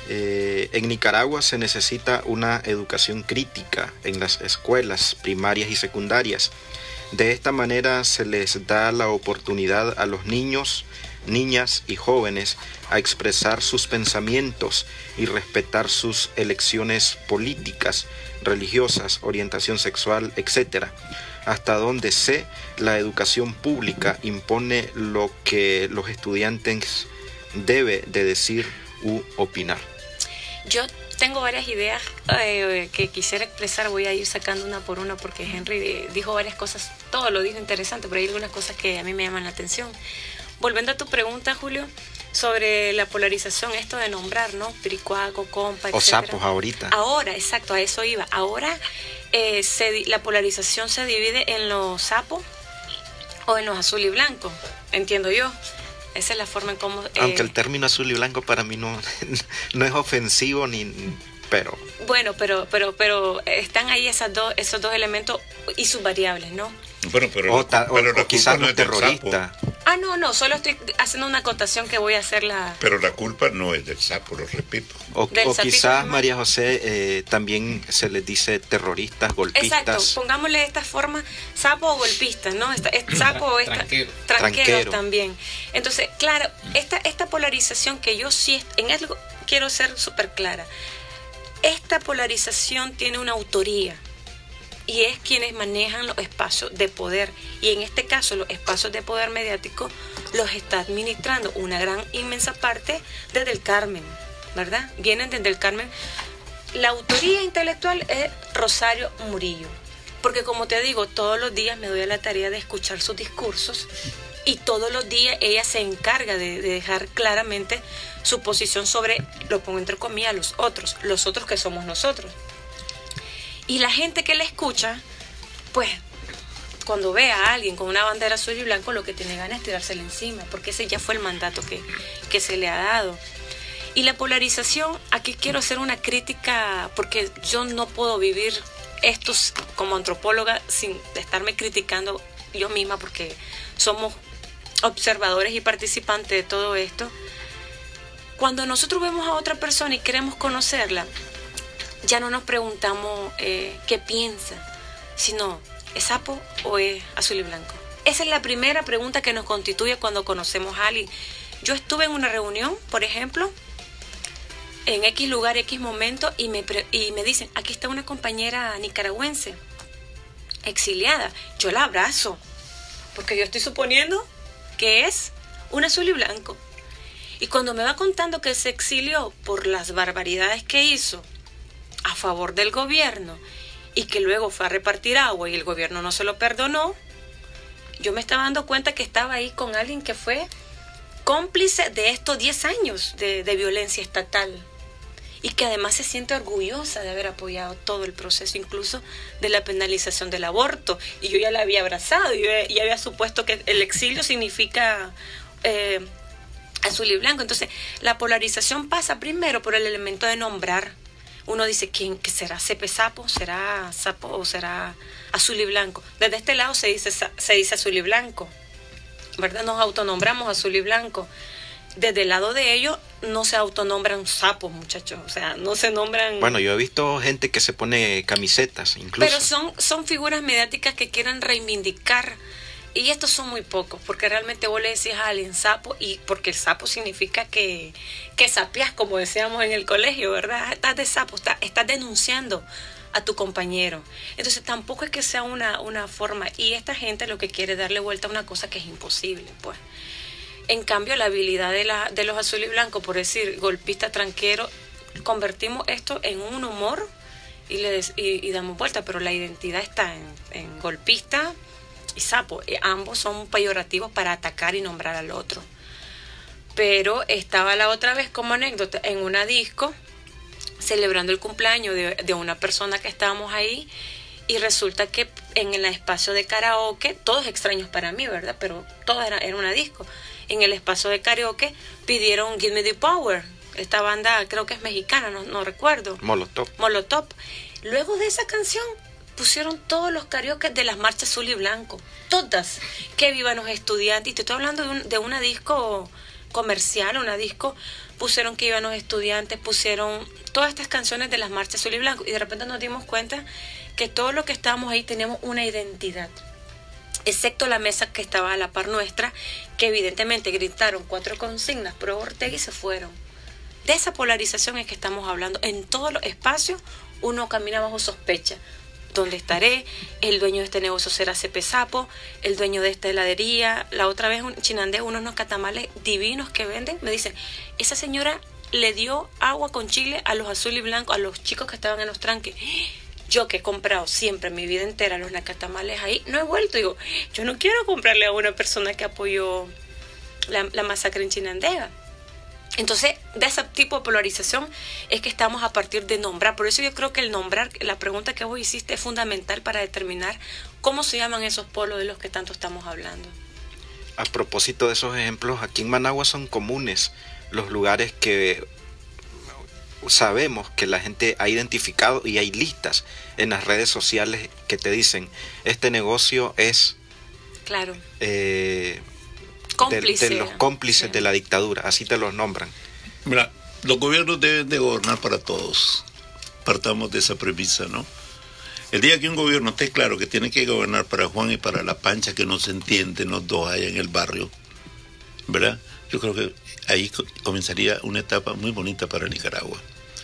en Nicaragua se necesita una educación crítica en las escuelas primarias y secundarias. De esta manera se les da la oportunidad a los niños, niñas y jóvenes a expresar sus pensamientos y respetar sus elecciones políticas, religiosas, orientación sexual, etc. Hasta donde sé, la educación pública impone lo que los estudiantes deben de decir u opinar. Yo tengo varias ideas que quisiera expresar, voy a ir sacando una por una porque Henry dijo varias cosas, todo lo dijo interesante, pero hay algunas cosas que a mí me llaman la atención. Volviendo a tu pregunta, Julio, sobre la polarización, esto de nombrar, ¿no? Piricuaco, compa, etc. O sapos ahorita. Ahora, exacto, a eso iba. Ahora la polarización se divide en los sapos o en los azul y blanco, entiendo yo. Esa es la forma en cómo... Aunque el término azul y blanco para mí no es ofensivo, pero... Bueno, pero están ahí esos dos elementos y sus variables, ¿no? Bueno, pero o quizás los terroristas. No, solo estoy haciendo una acotación que voy a hacer Pero la culpa no es del sapo, lo repito. O quizás, María José, también se les dice terroristas, golpistas. Exacto, pongámosle de esta forma, sapo o golpistas, ¿no? Sapo o tranqueros también. Entonces, claro, esta polarización que yo sí, en algo quiero ser súper clara. Esta polarización tiene una autoría. Y es quienes manejan los espacios de poder. Y en este caso, los espacios de poder mediático los está administrando una gran, inmensa parte desde el Carmen, ¿verdad? Vienen desde el Carmen. La autoría intelectual es Rosario Murillo. Porque como te digo, todos los días me doy a la tarea de escuchar sus discursos y todos los días ella se encarga de dejar claramente su posición sobre, lo pongo entre comillas, los otros que somos nosotros. Y la gente que la escucha, pues, cuando ve a alguien con una bandera azul y blanco, lo que tiene ganas es tirársela encima, porque ese ya fue el mandato que se le ha dado. Y la polarización, aquí quiero hacer una crítica, porque yo no puedo vivir esto como antropóloga sin estarme criticando yo misma, porque somos observadores y participantes de todo esto. Cuando nosotros vemos a otra persona y queremos conocerla, ya no nos preguntamos qué piensa, sino ¿es sapo o es azul y blanco? esa es la primera pregunta que nos constituye cuando conocemos a alguien. Yo estuve en una reunión, por ejemplo, en X lugar, X momento, y me dicen, aquí está una compañera nicaragüense, exiliada. Yo la abrazo, porque yo estoy suponiendo que es un azul y blanco. Y cuando me va contando que se exilió por las barbaridades que hizo a favor del gobierno y que luego fue a repartir agua y el gobierno no se lo perdonó, yo me estaba dando cuenta que estaba ahí con alguien que fue cómplice de estos 10 años de violencia estatal y que además se siente orgullosa de haber apoyado todo el proceso, incluso de la penalización del aborto. Y yo ya la había abrazado, yo ya había supuesto que el exilio significa azul y blanco. Entonces, la polarización pasa primero por el elemento de nombrar. Uno dice, ¿quién que será? ¿Cepe Sapo? ¿Será Sapo o será azul y blanco? Desde este lado se dice azul y blanco, ¿verdad? Nos autonombramos azul y blanco. Desde el lado de ellos no se autonombran sapos, muchachos. O sea, no se nombran... Bueno, yo he visto gente que se pone camisetas, incluso. Pero son figuras mediáticas que quieren reivindicar. Y estos son muy pocos, porque realmente vos le decís a alguien sapo, y porque el sapo significa que sapeás, como decíamos en el colegio, ¿verdad? Estás de sapo, estás denunciando a tu compañero. Entonces tampoco es que sea una forma. Y esta gente lo que quiere es darle vuelta a una cosa que es imposible, pues. En cambio, la habilidad de los azul y blanco, por decir golpista, tranquero, convertimos esto en un humor y damos vuelta, pero la identidad está en golpista y sapo. Ambos son peyorativos para atacar y nombrar al otro. Pero estaba la otra vez como anécdota en una disco, celebrando el cumpleaños de una persona que estábamos ahí, y resulta que en el espacio de karaoke, todos extraños para mí, ¿verdad? Pero todo era una disco. En el espacio de karaoke pidieron Give Me the Power. Esta banda creo que es mexicana, no recuerdo. Molotov. Luego de esa canción pusieron todos los karaoke de las marchas azul y blanco. Todas. Que vivan los estudiantes. Y te estoy hablando de una disco comercial, una disco. Pusieron que iban los estudiantes, pusieron todas estas canciones de las marchas azul y blanco. Y de repente nos dimos cuenta que todos los que estábamos ahí teníamos una identidad, excepto la mesa que estaba a la par nuestra, que evidentemente gritaron 4 consignas pro Ortega y se fueron. De esa polarización es que estamos hablando. En todos los espacios uno camina bajo sospecha. ¿Dónde estaré? El dueño de este negocio será Cepe Sapo, el dueño de esta heladería. La otra vez un Chinandé, unos catamales divinos que venden, me dicen, esa señora le dio agua con chile a los azul y blanco, a los chicos que estaban en los tranques. Yo que he comprado siempre mi vida entera los nacatamales ahí, no he vuelto. Digo, yo no quiero comprarle a una persona que apoyó la masacre en Chinandega. Entonces, de ese tipo de polarización es que estamos a partir de nombrar. Por eso yo creo que el nombrar, la pregunta que vos hiciste, es fundamental para determinar cómo se llaman esos polos de los que tanto estamos hablando. A propósito de esos ejemplos, aquí en Managua son comunes los lugares que sabemos que la gente ha identificado, y hay listas en las redes sociales que te dicen, este negocio es claro de los cómplices de la dictadura, así te los nombran. Mira, los gobiernos deben de gobernar para todos. Partamos de esa premisa, ¿no? El día que un gobierno esté claro que tiene que gobernar para Juan y para la Pancha, que no se entienden los dos allá en el barrio, ¿verdad? Yo creo que ahí comenzaría una etapa muy bonita para Nicaragua.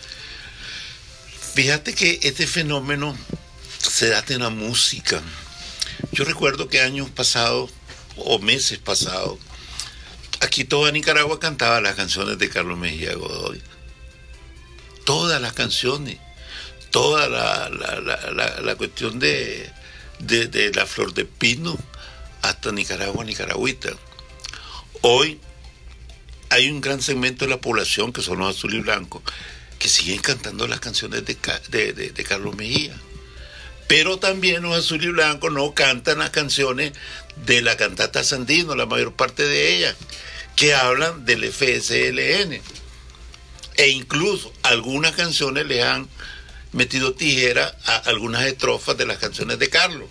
Fíjate que este fenómeno se da en la música. Yo recuerdo que años pasados o meses pasados, aquí toda Nicaragua cantaba las canciones de Carlos Mejía Godoy. Todas las canciones, toda la cuestión de la flor de pino hasta Nicaragua, nicaragüita. Hoy hay un gran segmento de la población, que son los azul y blancos, que siguen cantando las canciones de Carlos Mejía. Pero también los azul y blancos no cantan las canciones de la cantata Sandino, la mayor parte de ellas, que hablan del FSLN. E incluso algunas canciones le han metido tijera a algunas estrofas de las canciones de Carlos.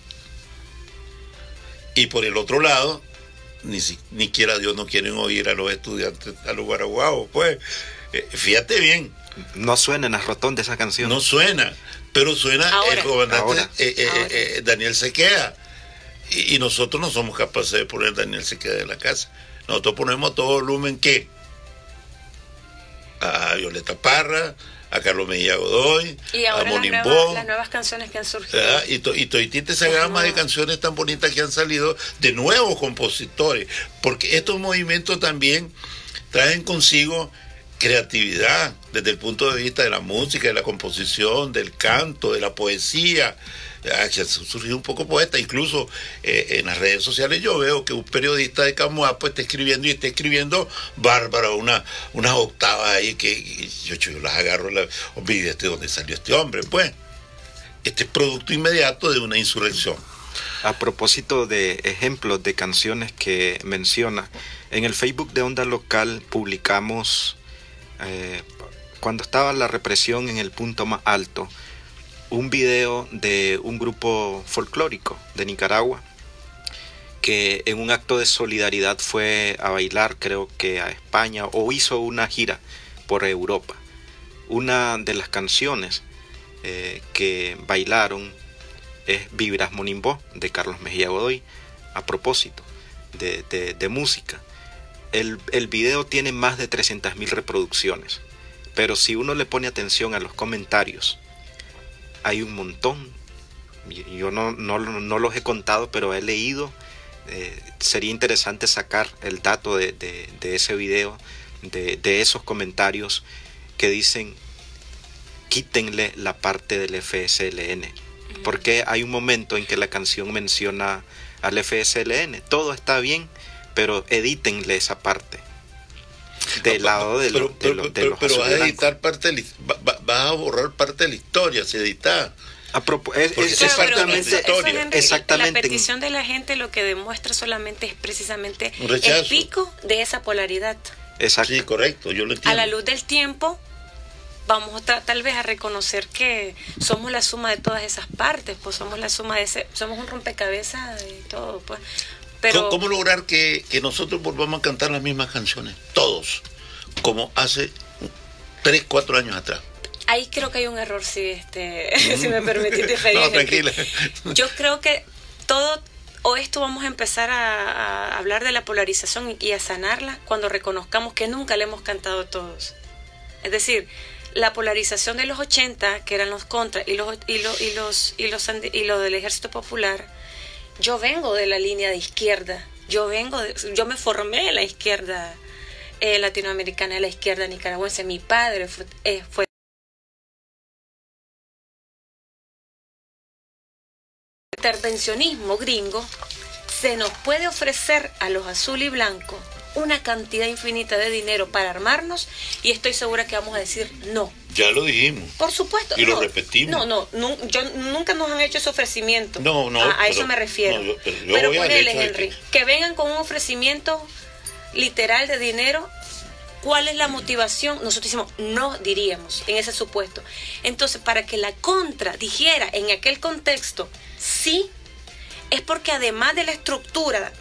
Y por el otro lado, ni siquiera Dios no quieren oír a los estudiantes, a los guaraguaos. Pues, fíjate bien. No suena en las rotondas esa canción. No suena, pero suena ahora, el comandante Daniel Sequea. Y nosotros no somos capaces de poner Daniel se queda en la casa. Nosotros ponemos a todo volumen, ¿qué? A Violeta Parra, a Carlos Mejía Godoy, y ahora a Monimbó, las nuevas canciones que han surgido. Y toditita esa gama de canciones tan bonitas que han salido de nuevos compositores, porque estos movimientos también traen consigo creatividad desde el punto de vista de la música, de la composición, del canto, de la poesía. Se ha surgido un poco poeta, incluso en las redes sociales yo veo que un periodista de Camuapo está escribiendo bárbaro, unas octavas ahí que yo las agarro, olvídate de dónde salió este hombre, pues. Este es producto inmediato de una insurrección. A propósito de ejemplos de canciones que menciona, en el Facebook de Onda Local publicamos, cuando estaba la represión en el punto más alto, un video de un grupo folclórico de Nicaragua que en un acto de solidaridad fue a bailar, creo que a España, o hizo una gira por Europa. Una de las canciones que bailaron es Vibras Monimbó, de Carlos Mejía Godoy, a propósito de música. El video tiene más de 300.000 reproducciones, pero si uno le pone atención a los comentarios, hay un montón. Yo no los he contado, pero he leído. Sería interesante sacar el dato de ese video, de esos comentarios que dicen: quítenle la parte del FSLN, porque hay un momento en que la canción menciona al FSLN. Todo está bien, pero edítenle esa parte del lado de los pero vas a editar vas a borrar parte de la historia, si editas. Exactamente. La petición de la gente lo que demuestra solamente es precisamente el pico de esa polaridad. Exacto. Sí, correcto, yo lo entiendo. A la luz del tiempo vamos tal vez a reconocer que somos la suma de todas esas partes, pues somos la suma somos un rompecabezas y todo, pues. Pero ¿Cómo lograr que nosotros volvamos a cantar las mismas canciones? Todos, como hace 3, 4 años atrás. Ahí creo que hay un error, si me permitiste, No, tranquila. Yo creo que esto vamos a empezar a hablar de la polarización y a sanarla cuando reconozcamos que nunca le hemos cantado todos. Es decir, la polarización de los 80, que eran los contras, y lo del Ejército Popular. Yo vengo de la línea de izquierda, yo me formé en la izquierda latinoamericana, en la izquierda nicaragüense. Mi padre fue intervencionismo gringo. Se nos puede ofrecer a los azul y blanco una cantidad infinita de dinero para armarnos y estoy segura que vamos a decir no. Ya lo dijimos. Por supuesto. Y lo repetimos. Nunca nos han hecho ese ofrecimiento. A eso me refiero. Pero ponele, Henry, que vengan con un ofrecimiento literal de dinero. ¿Cuál es la motivación? Nosotros decimos, no diríamos en ese supuesto. Entonces, para que la contra dijera en aquel contexto, sí, es porque además de la estructura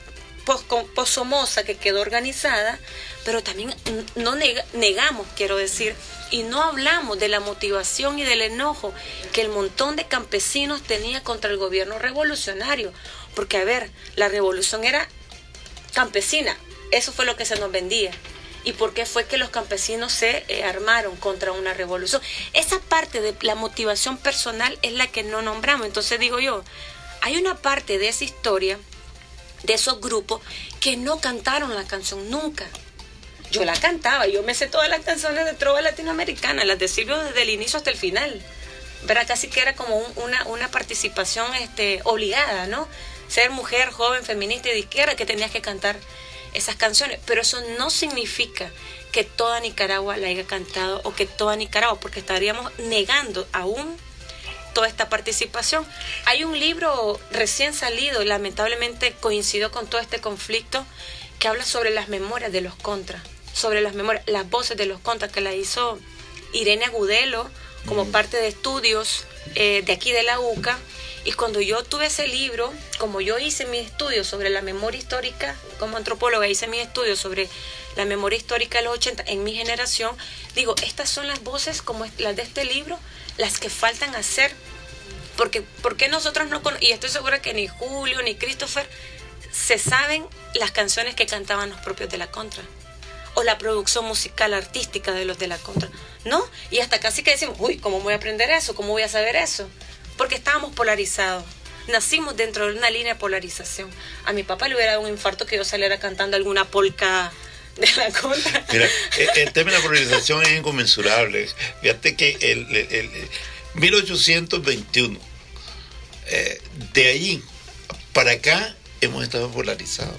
posomosa que quedó organizada, pero también no negamos, quiero decir, y no hablamos de la motivación y del enojo que el montón de campesinos tenía contra el gobierno revolucionario. Porque, a ver, la revolución era campesina, eso fue lo que se nos vendía. ¿Y por qué fue que los campesinos se armaron contra una revolución? Esa parte de la motivación personal es la que no nombramos. Entonces digo yo, hay una parte de esa historia, de esos grupos, que no cantaron la canción nunca. Yo la cantaba, yo me sé todas las canciones de trova latinoamericana, las de Silvio desde el inicio hasta el final. ¿Verdad? Casi que era como una participación obligada, ¿no? Ser mujer, joven, feminista y de izquierda, que tenías que cantar esas canciones, pero eso no significa que toda Nicaragua la haya cantado o que toda Nicaragua, porque estaríamos negando aún toda esta participación. Hay un libro recién salido, lamentablemente coincidió con todo este conflicto, que habla sobre las memorias de los contras, sobre las voces de los contras, que la hizo Irene Agudelo como parte de estudios de aquí de la UCA. Y cuando yo tuve ese libro, como yo hice mi estudio sobre la memoria histórica, como antropóloga hice mi estudio sobre la memoria histórica de los 80 en mi generación, digo, estas son las voces como las de este libro, las que faltan hacer Porque ¿por qué nosotros no y estoy segura que ni Julio ni Christopher se saben las canciones que cantaban los propios de la Contra? O la producción musical artística de los de la Contra. ¿No? Y hasta casi que decimos, uy, ¿cómo voy a aprender eso? ¿Cómo voy a saber eso? Porque estábamos polarizados. Nacimos dentro de una línea de polarización. A mi papá le hubiera dado un infarto que yo saliera cantando alguna polka de la Contra. Mira, el tema de la polarización es inconmensurable. Fíjate que el 1821, de ahí para acá hemos estado polarizados.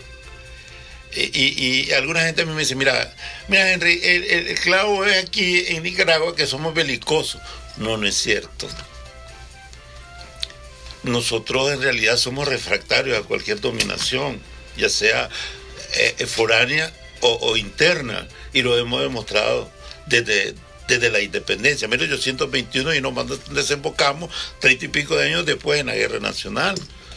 Y alguna gente a mí me dice, mira Henry, el clavo es aquí en Nicaragua que somos belicosos. No es cierto. Nosotros en realidad somos refractarios a cualquier dominación, ya sea foránea o interna, y lo hemos demostrado desde la independencia. En 1821 y nos desembocamos 30 y pico de años después en la Guerra Nacional.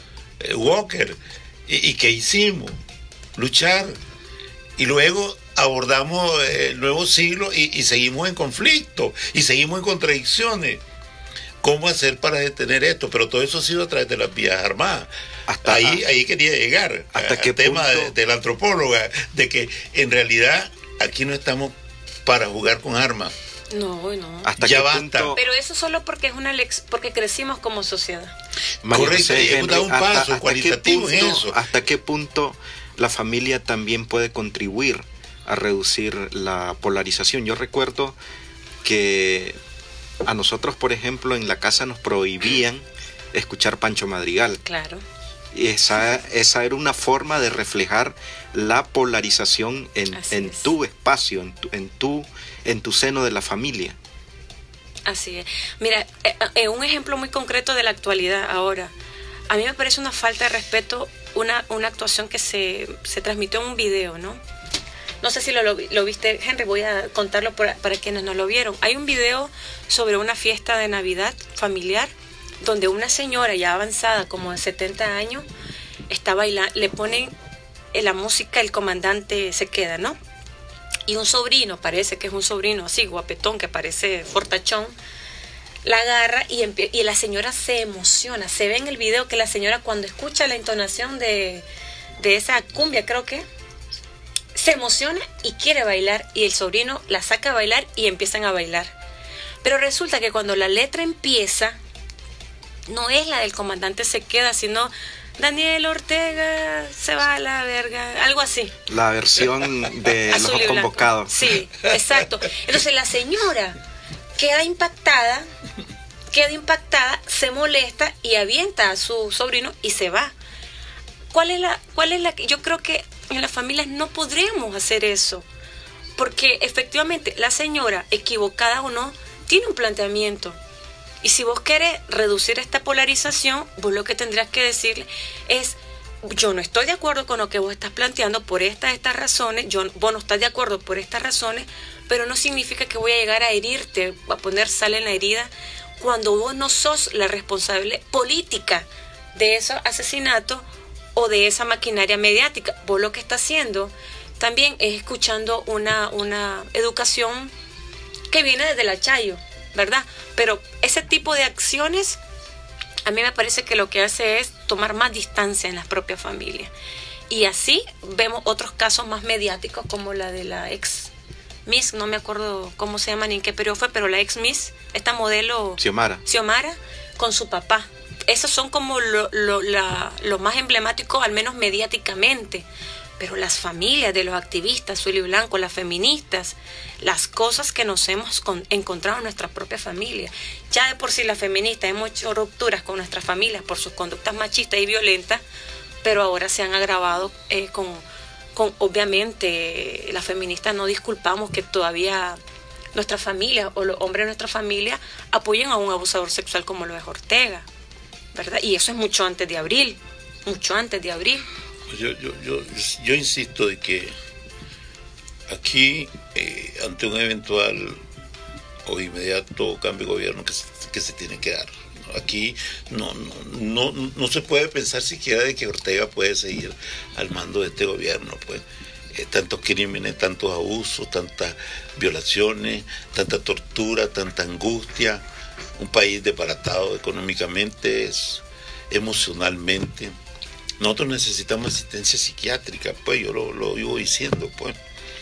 Walker. ¿Y qué hicimos? Luchar. Y luego abordamos el nuevo siglo y seguimos en conflicto y seguimos en contradicciones. ¿Cómo hacer para detener esto? Pero todo eso ha sido a través de las vías armadas. Ahí quería llegar hasta al tema de la antropóloga, de que en realidad aquí no estamos para jugar con armas. No. ¿Hasta ya qué basta. punto? Pero eso solo porque es porque crecimos como sociedad. Correcto, hemos dado un paso cualitativo en eso. ¿Hasta qué punto la familia también puede contribuir a reducir la polarización? Yo recuerdo que a nosotros, por ejemplo, en la casa nos prohibían escuchar Pancho Madrigal. Claro. Y esa era una forma de reflejar la polarización en tu espacio, en tu seno de la familia. Así es. Mira, un ejemplo muy concreto de la actualidad ahora. A mí me parece una falta de respeto una actuación que se transmitió en un video, ¿no? No sé si lo viste, Henry, voy a contarlo para quienes no lo vieron. Hay un video sobre una fiesta de Navidad familiar donde una señora ya avanzada, como de 70 años, está bailando, le ponen la música, el comandante se queda, ¿no? Y un sobrino, parece que es un sobrino así, guapetón, que parece fortachón, la agarra y la señora se emociona. Se ve en el video que la señora, cuando escucha la entonación de esa cumbia, creo que se emociona y quiere bailar, y el sobrino la saca a bailar y empiezan a bailar. Pero resulta que cuando la letra empieza, no es la del comandante se queda, sino Daniel Ortega se va a la verga, algo así. La versión de Azul los convocados. Sí, exacto. Entonces la señora queda impactada, se molesta y avienta a su sobrino y se va. ¿Cuál es la? Yo creo que en las familias no podríamos hacer eso, porque efectivamente la señora, equivocada o no, tiene un planteamiento. Y si vos querés reducir esta polarización, vos lo que tendrás que decirle es: yo no estoy de acuerdo con lo que vos estás planteando por estas razones, vos no estás de acuerdo por estas razones, pero no significa que voy a llegar a herirte, a poner sal en la herida, cuando vos no sos la responsable política de esos asesinatos o de esa maquinaria mediática. Vos lo que estás haciendo también es escuchando una educación que viene desde la Chayo, ¿verdad? Pero ese tipo de acciones a mí me parece que lo que hace es tomar más distancia en las propias familias. Y así vemos otros casos más mediáticos, como la de la ex Miss, no me acuerdo cómo se llama ni en qué periodo fue, pero la ex Miss, esta modelo Xiomara, con su papá. Esos son como lo más emblemático, al menos mediáticamente. Pero las familias de los activistas, Zulia y Blanco, las feministas, las cosas que nos hemos encontrado en nuestra propia familia. Ya de por sí las feministas hemos hecho rupturas con nuestras familias por sus conductas machistas y violentas, pero ahora se han agravado con obviamente, las feministas no disculpamos que todavía nuestra familia o los hombres de nuestra familia apoyen a un abusador sexual como lo es Ortega, ¿verdad? Y eso es mucho antes de abril. Yo insisto de que aquí, ante un eventual o inmediato cambio de gobierno que se tiene que dar, aquí no se puede pensar siquiera de que Ortega puede seguir al mando de este gobierno, pues. Tantos crímenes, tantos abusos, tantas violaciones, tanta tortura, tanta angustia, un país desbaratado económicamente, emocionalmente. Nosotros necesitamos asistencia psiquiátrica, pues yo lo vivo diciendo, pues.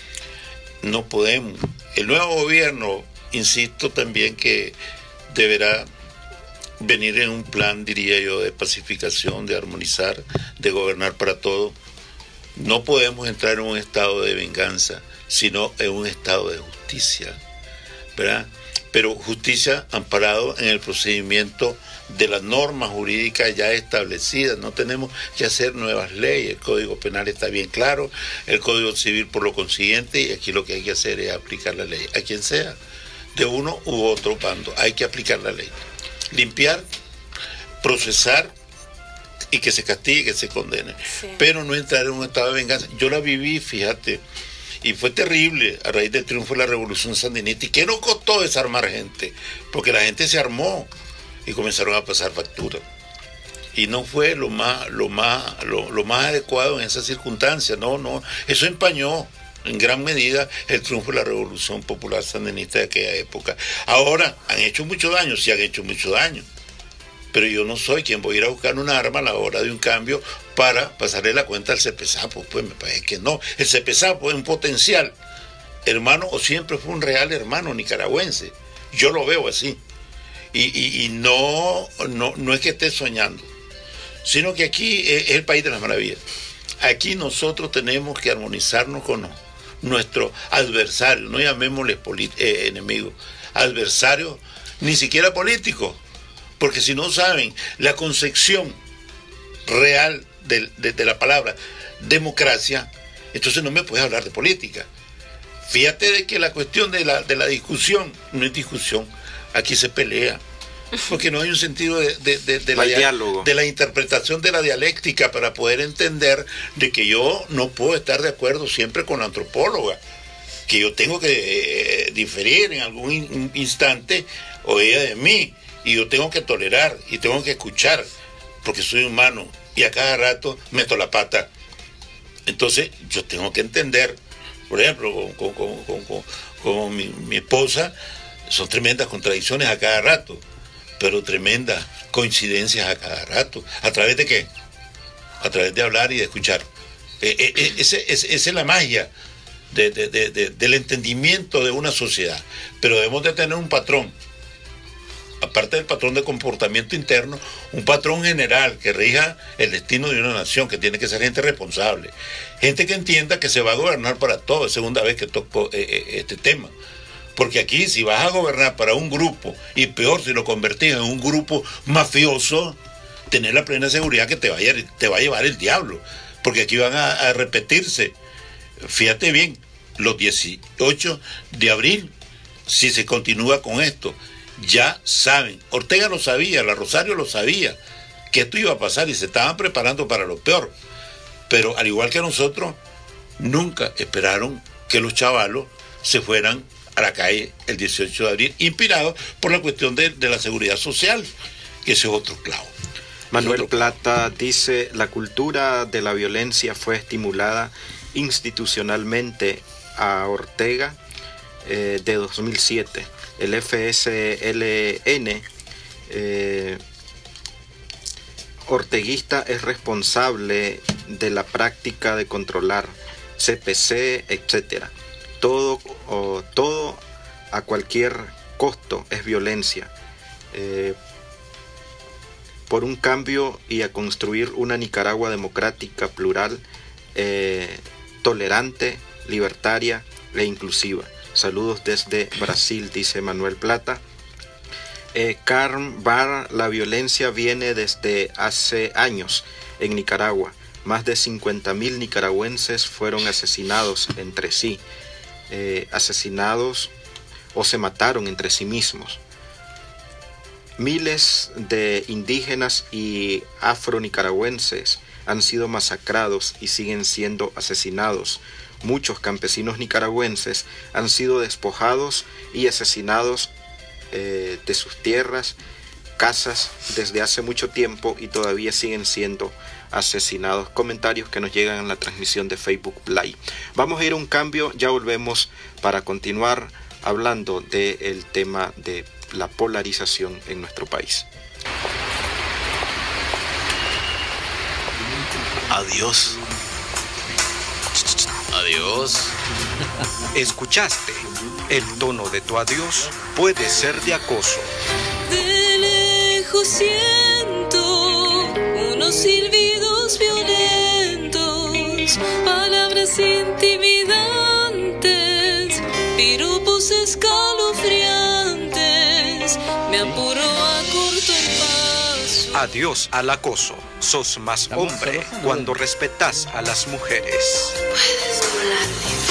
No podemos. El nuevo gobierno, insisto también que deberá venir en un plan, diría yo, de pacificación, de armonizar, de gobernar para todos. No podemos entrar en un estado de venganza, sino en un estado de justicia, ¿verdad? Pero justicia amparado en el procedimiento de las normas jurídicas ya establecidas. No tenemos que hacer nuevas leyes. El Código Penal está bien claro, el Código Civil por lo consiguiente, y aquí lo que hay que hacer es aplicar la ley. A quien sea, de uno u otro bando, hay que aplicar la ley. Limpiar, procesar y que se castigue, que se condene. Sí. Pero no entrar en un estado de venganza. Yo la viví, fíjate, y fue terrible a raíz del triunfo de la Revolución Sandinista. ¿Y qué nos costó desarmar gente? Porque la gente se armó y comenzaron a pasar facturas. Y no fue lo más adecuado en esas circunstancias. No, eso empañó en gran medida el triunfo de la Revolución Popular Sandinista de aquella época. Ahora, han hecho mucho daño, sí han hecho mucho daño. Pero yo no soy quien voy a ir a buscar un arma a la hora de un cambio para pasarle la cuenta al CEPESAPO. Pues me parece que no. El CEPESAPO es un potencial hermano, o siempre fue un real hermano nicaragüense. Yo lo veo así. Y no es que esté soñando, sino que aquí es el país de las maravillas. Aquí nosotros tenemos que armonizarnos con nuestros adversarios, no llamémosles enemigos, adversarios, ni siquiera políticos. Porque si no saben la concepción real de la palabra democracia, entonces no me puedes hablar de política. Fíjate de que la cuestión de la discusión no es discusión, aquí se pelea. Porque no hay un sentido de la interpretación de la dialéctica para poder entender de que yo no puedo estar de acuerdo siempre con la antropóloga, que yo tengo que diferir en algún instante o ella de mí. Y yo tengo que tolerar y tengo que escuchar, porque soy humano y a cada rato meto la pata. Entonces yo tengo que entender, por ejemplo, con mi esposa, son tremendas contradicciones a cada rato, pero tremendas coincidencias a cada rato. ¿A través de qué? A través de hablar y de escuchar. Esa es la magia del entendimiento de una sociedad. Pero debemos de tener un patrón. Aparte del patrón de comportamiento interno, un patrón general que rija el destino de una nación, que tiene que ser gente responsable, gente que entienda que se va a gobernar para todo. Es segunda vez que toco este tema, porque aquí si vas a gobernar para un grupo, y peor si lo convertís en un grupo mafioso, tener la plena seguridad que te va a llevar el diablo, porque aquí van a repetirse, fíjate bien, los 18 de abril, si se continúa con esto. Ya saben, Ortega lo sabía, la Rosario lo sabía, que esto iba a pasar y se estaban preparando para lo peor. Pero al igual que nosotros, nunca esperaron que los chavalos se fueran a la calle el 18 de abril, inspirados por la cuestión de la seguridad social, que ese es otro clavo. Manuel Plata dice, la cultura de la violencia fue estimulada institucionalmente a Ortega de 2007. El FSLN orteguista es responsable de la práctica de controlar CPC, etcétera. Todo a cualquier costo es violencia. Por un cambio y a construir una Nicaragua democrática, plural, tolerante, libertaria e inclusiva. Saludos desde Brasil, dice Manuel Plata. Carm Bar, la violencia viene desde hace años en Nicaragua. Más de 50.000 nicaragüenses fueron asesinados entre sí. Asesinados o se mataron entre sí mismos. Miles de indígenas y afro-nicaragüenses han sido masacrados y siguen siendo asesinados. Muchos campesinos nicaragüenses han sido despojados y asesinados de sus tierras, casas desde hace mucho tiempo y todavía siguen siendo asesinados. Comentarios que nos llegan en la transmisión de Facebook Live. Vamos a ir a un cambio, ya volvemos para continuar hablando del tema de la polarización en nuestro país. Adiós. Adiós. ¿Escuchaste? El tono de tu adiós puede ser de acoso. De lejos siento unos silbidos violentos, palabras intimidantes, piropos escalofriantes, me apuro a corto el paso. Adiós al acoso. Sos más hombre cuando respetas a las mujeres. Puedes volar libre.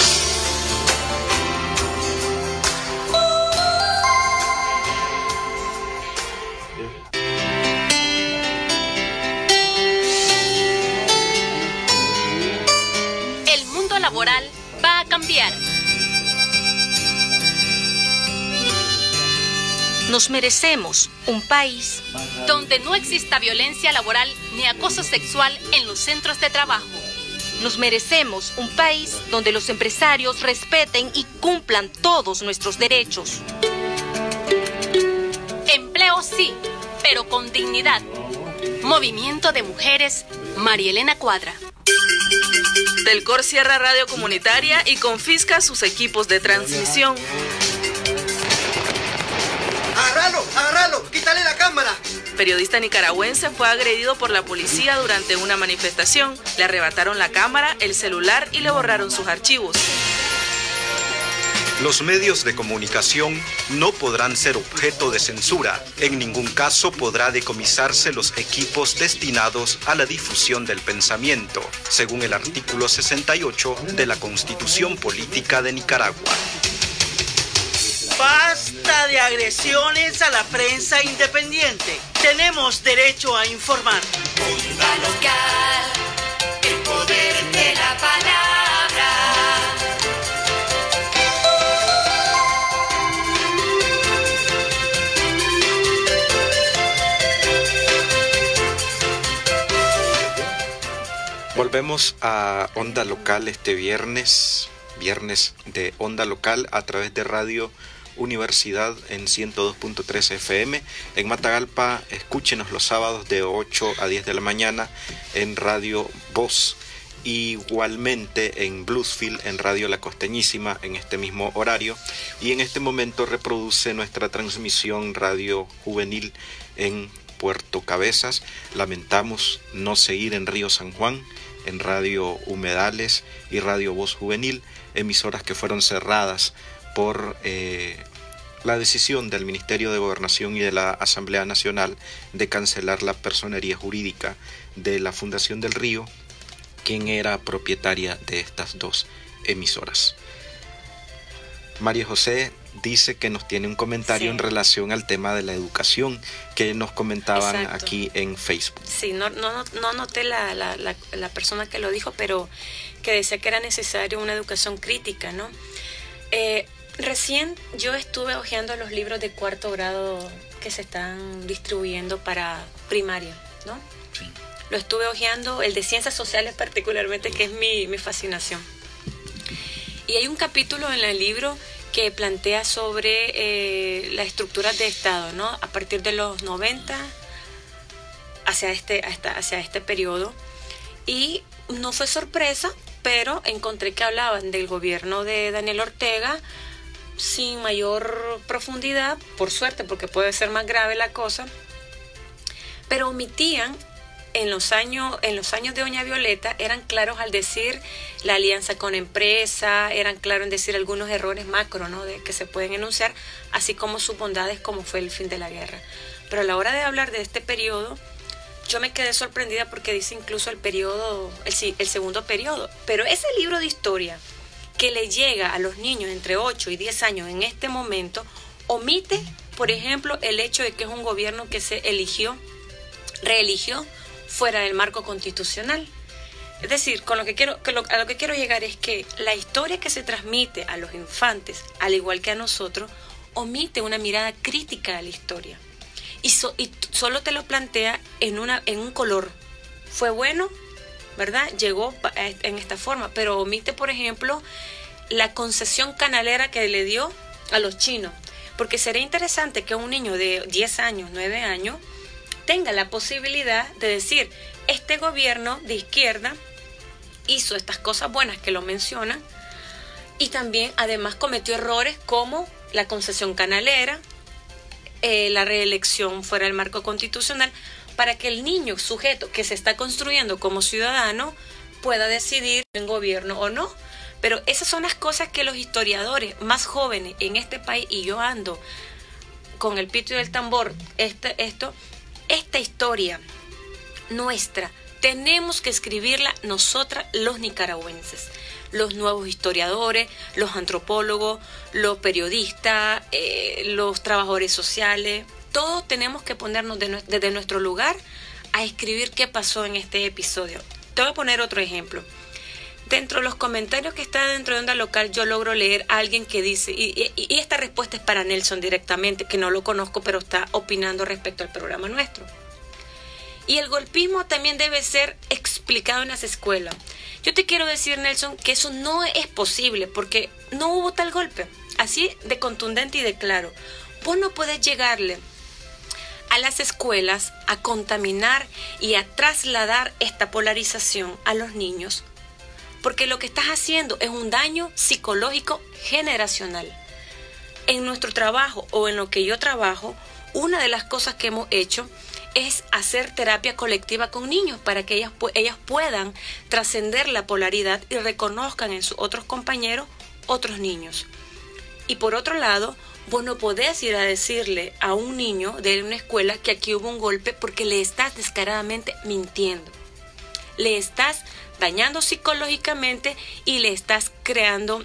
El mundo laboral va a cambiar. Nos merecemos un país donde no exista violencia laboral ni acoso sexual en los centros de trabajo. Nos merecemos un país donde los empresarios respeten y cumplan todos nuestros derechos. Empleo sí, pero con dignidad. Movimiento de Mujeres, María Elena Cuadra. Telcor cierra radio comunitaria y confisca sus equipos de transmisión. ¡Agárralo! ¡Agárralo! ¡Quítale la cámara! Periodista nicaragüense fue agredido por la policía durante una manifestación. Le arrebataron la cámara, el celular y le borraron sus archivos. Los medios de comunicación no podrán ser objeto de censura. En ningún caso podrá decomisarse los equipos destinados a la difusión del pensamiento, según el artículo 68 de la Constitución Política de Nicaragua. Basta de agresiones a la prensa independiente. Tenemos derecho a informar. Onda local, el poder de la palabra. Volvemos a Onda Local este viernes de Onda Local a través de Radio Universidad en 102.3 FM. En Matagalpa, escúchenos los sábados de 8 a 10 de la mañana en Radio Voz. Igualmente en Bluesfield, en Radio La Costeñísima, en este mismo horario. Y en este momento reproduce nuestra transmisión Radio Juvenil en Puerto Cabezas. Lamentamos no seguir en Río San Juan, en Radio Humedales y Radio Voz Juvenil, emisoras que fueron cerradas por la decisión del Ministerio de Gobernación y de la Asamblea Nacional de cancelar la personería jurídica de la Fundación del Río, quien era propietaria de estas dos emisoras. María José dice que nos tiene un comentario en relación al tema de la educación que nos comentaban aquí en Facebook. Sí, no noté la persona que lo dijo, pero que decía que era necesario una educación crítica, ¿no? Recién yo estuve hojeando los libros de cuarto grado que se están distribuyendo para primaria, ¿no? Sí. Lo estuve hojeando, el de ciencias sociales particularmente, que es mi fascinación. Y hay un capítulo en el libro que plantea sobre las estructuras de Estado, ¿no? A partir de los 90 hacia este periodo. Y no fue sorpresa, pero encontré que hablaban del gobierno de Daniel Ortega sin mayor profundidad, por suerte, porque puede ser más grave la cosa, pero omitían en los años de Doña Violeta, eran claros al decir la alianza con empresa, eran claros en decir algunos errores macro, ¿no? que se pueden enunciar, así como sus bondades, como fue el fin de la guerra. Pero a la hora de hablar de este periodo, yo me quedé sorprendida porque dice incluso el segundo periodo. Pero ese libro de historia que le llega a los niños entre 8 y 10 años en este momento, omite, por ejemplo, el hecho de que es un gobierno que se reeligió fuera del marco constitucional. Es decir, a lo que quiero llegar es que la historia que se transmite a los infantes, al igual que a nosotros, omite una mirada crítica a la historia. Y solo te lo plantea en un color. Fue bueno, ¿verdad? Llegó en esta forma, pero omite, por ejemplo, la concesión canalera que le dio a los chinos. porque sería interesante que un niño de 10 años, 9 años, tenga la posibilidad de decir, este gobierno de izquierda hizo estas cosas buenas que lo mencionan, y también además cometió errores como la concesión canalera, la reelección fuera del marco constitucional, para que el niño sujeto que se está construyendo como ciudadano pueda decidir en gobierno o no. Pero esas son las cosas que los historiadores más jóvenes en este país, y yo ando con el pito y el tambor, esta historia nuestra, tenemos que escribirla nosotras los nicaragüenses, los nuevos historiadores, los antropólogos, los periodistas, los trabajadores sociales, todos tenemos que ponernos desde nuestro lugar a escribir qué pasó en este episodio. Te voy a poner otro ejemplo. Dentro de los comentarios que está dentro de Onda Local, yo logro leer a alguien que dice, y esta respuesta es para Nelson directamente, que no lo conozco, pero está opinando respecto al programa nuestro. Y el golpismo también debe ser explicado en las escuelas. Yo te quiero decir, Nelson, que eso no es posible, porque no hubo tal golpe. Así de contundente y de claro. Vos no podés llegarle a las escuelas a contaminar y a trasladar esta polarización a los niños, porque lo que estás haciendo es un daño psicológico generacional. En nuestro trabajo o en lo que yo trabajo, una de las cosas que hemos hecho es hacer terapia colectiva con niños para que ellas puedan trascender la polaridad y reconozcan en sus otros compañeros otros niños. Y por otro lado, vos no podés ir a decirle a un niño de una escuela que aquí hubo un golpe, porque le estás descaradamente mintiendo. Le estás dañando psicológicamente y le estás creando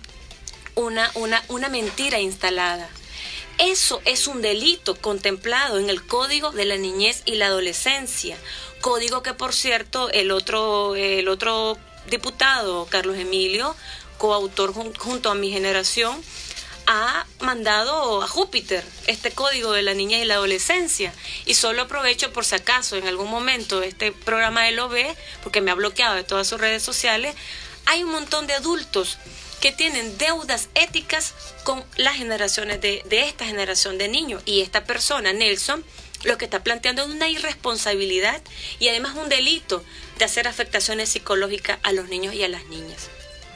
una mentira instalada. Eso es un delito contemplado en el Código de la Niñez y la Adolescencia, código que, por cierto, el otro diputado, Carlos Emilio, coautor junto a mi generación, ha mandado a Júpiter este Código de la Niñez y la Adolescencia. Y solo aprovecho por si acaso en algún momento este programa él lo ve, porque me ha bloqueado de todas sus redes sociales. Hay un montón de adultos que tienen deudas éticas con las generaciones de esta generación de niños, y esta persona, Nelson, lo que está planteando es una irresponsabilidad y además un delito de hacer afectaciones psicológicas a los niños y a las niñas.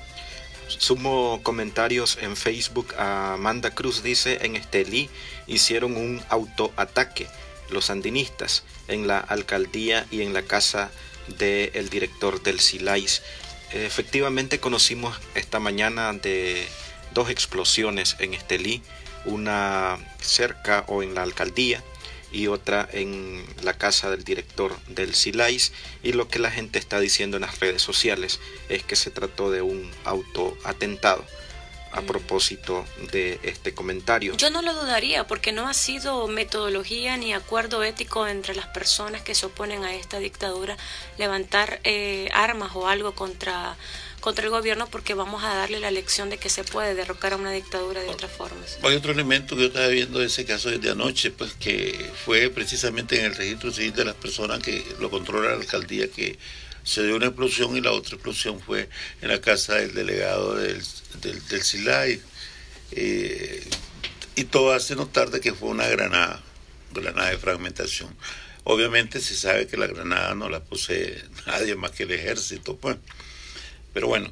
Sumo comentarios en Facebook. Amanda Cruz dice: en Estelí hicieron un autoataque los sandinistas en la alcaldía y en la casa del director del SILAIS. Efectivamente conocimos esta mañana de 2 explosiones en Estelí, una cerca o en la alcaldía y otra en la casa del director del SILAIS, y lo que la gente está diciendo en las redes sociales es que se trató de un autoatentado. A propósito de este comentario, yo no lo dudaría, porque no ha sido metodología ni acuerdo ético entre las personas que se oponen a esta dictadura levantar armas o algo contra el gobierno, porque vamos a darle la lección de que se puede derrocar a una dictadura de otras formas. Hay otro elemento que yo estaba viendo de ese caso desde anoche, pues que fue precisamente en el registro civil de las personas que lo controla la alcaldía, que se dio una explosión, y la otra explosión fue en la casa del delegado del SILAI, y todo hace notar de que fue una granada de fragmentación. Obviamente se sabe que la granada no la posee nadie más que el ejército, pues. Pero bueno,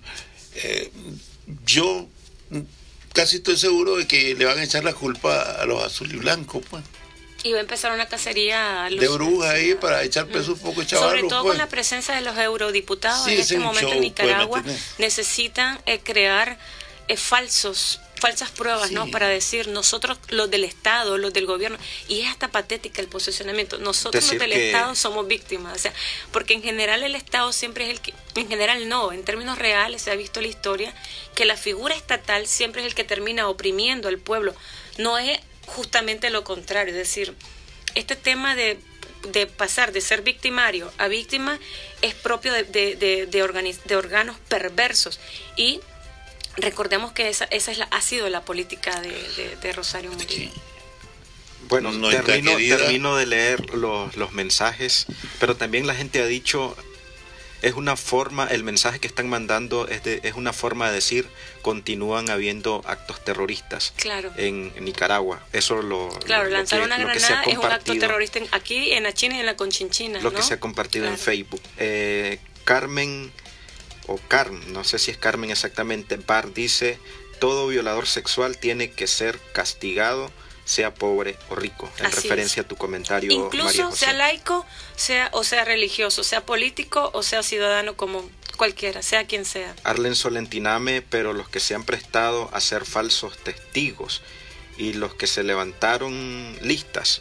yo casi estoy seguro de que le van a echar la culpa a los azul y blancos, pues. Y va a empezar una cacería de brujas ahí para echar peso un poco, chavalos. Sobre todo pues, con la presencia de los eurodiputados, sí, en este momento en Nicaragua, pues, necesitan crear falsas pruebas, sí, ¿no? Para decir, nosotros los del Estado, los del gobierno, y es hasta patética el posicionamiento, nosotros los del Estado somos víctimas, o sea, porque en general el Estado siempre es el que, en general no, en términos reales se ha visto en la historia que la figura estatal siempre es el que termina oprimiendo al pueblo, no es justamente lo contrario. Es decir, este tema de pasar de ser victimario a víctima es propio de órganos perversos, y recordemos que esa ha sido la política de Rosario Murillo. Sí. Bueno, termino de leer los mensajes, pero también la gente ha dicho, es una forma, el mensaje que están mandando es una forma de decir, continúan habiendo actos terroristas en Nicaragua. Eso lanzar una granada es un acto terrorista aquí en la China y en la Conchinchina. Lo que se ha compartido en Facebook. Carmen, no sé si es Carmen exactamente, Bar dice, todo violador sexual tiene que ser castigado, sea pobre o rico, en referencia a tu comentario, incluso María José. Sea laico, sea religioso, sea político o sea ciudadano común, cualquiera, sea quien sea. Arlen Solentiname, pero los que se han prestado a ser falsos testigos y los que levantaron listas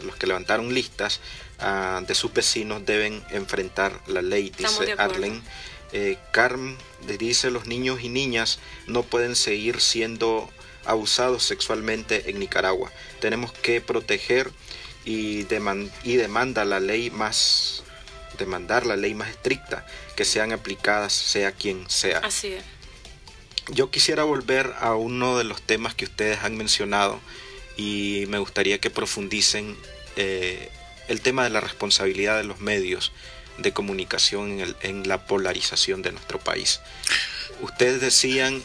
de sus vecinos deben enfrentar la ley, dice Arlen. Carmen dice, los niños y niñas no pueden seguir siendo abusados sexualmente en Nicaragua. Tenemos que proteger y demandar la ley más estricta, que sean aplicadas sea quien sea. Así es. Yo quisiera volver a uno de los temas que ustedes han mencionado y me gustaría que profundicen el tema de la responsabilidad de los medios de comunicación en la polarización de nuestro país. Ustedes decían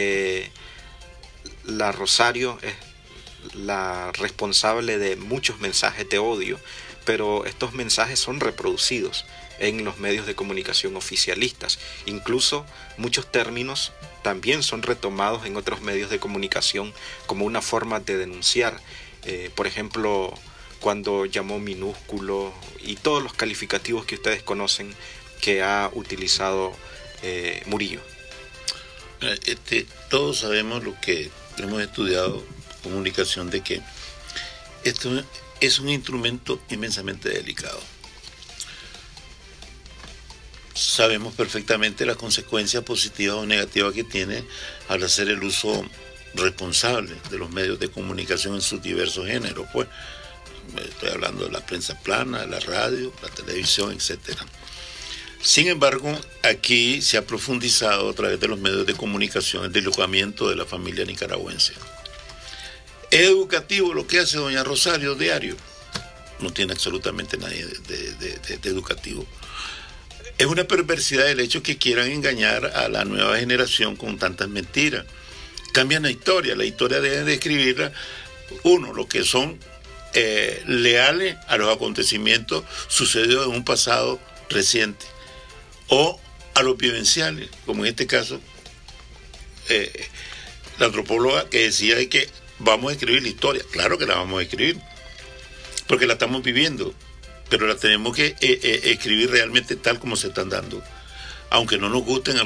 la Rosario es la responsable de muchos mensajes de odio, pero estos mensajes son reproducidos en los medios de comunicación oficialistas. Incluso muchos términos también son retomados en otros medios de comunicación como una forma de denunciar. Por ejemplo, cuando llamó minúsculo y todos los calificativos que ustedes conocen que ha utilizado Murillo. Todos sabemos lo que hemos estudiado comunicación, de que esto es un instrumento inmensamente delicado. Sabemos perfectamente las consecuencias positivas o negativas que tiene al hacer el uso responsable de los medios de comunicación en sus diversos géneros. Pues estoy hablando de la prensa plana, la radio, la televisión, etcétera. Sin embargo, aquí se ha profundizado a través de los medios de comunicación el deslocamiento de la familia nicaragüense. Es educativo lo que hace doña Rosario diario. No tiene absolutamente nadie de educativo. Es una perversidad el hecho que quieran engañar a la nueva generación con tantas mentiras. Cambian la historia deben de escribirla, lo que son leales a los acontecimientos sucedidos en un pasado reciente, o a los vivenciales, como en este caso la antropóloga que decía que vamos a escribir la historia. Claro que la vamos a escribir, porque la estamos viviendo, pero la tenemos que escribir realmente tal como se están dando, aunque no nos gusten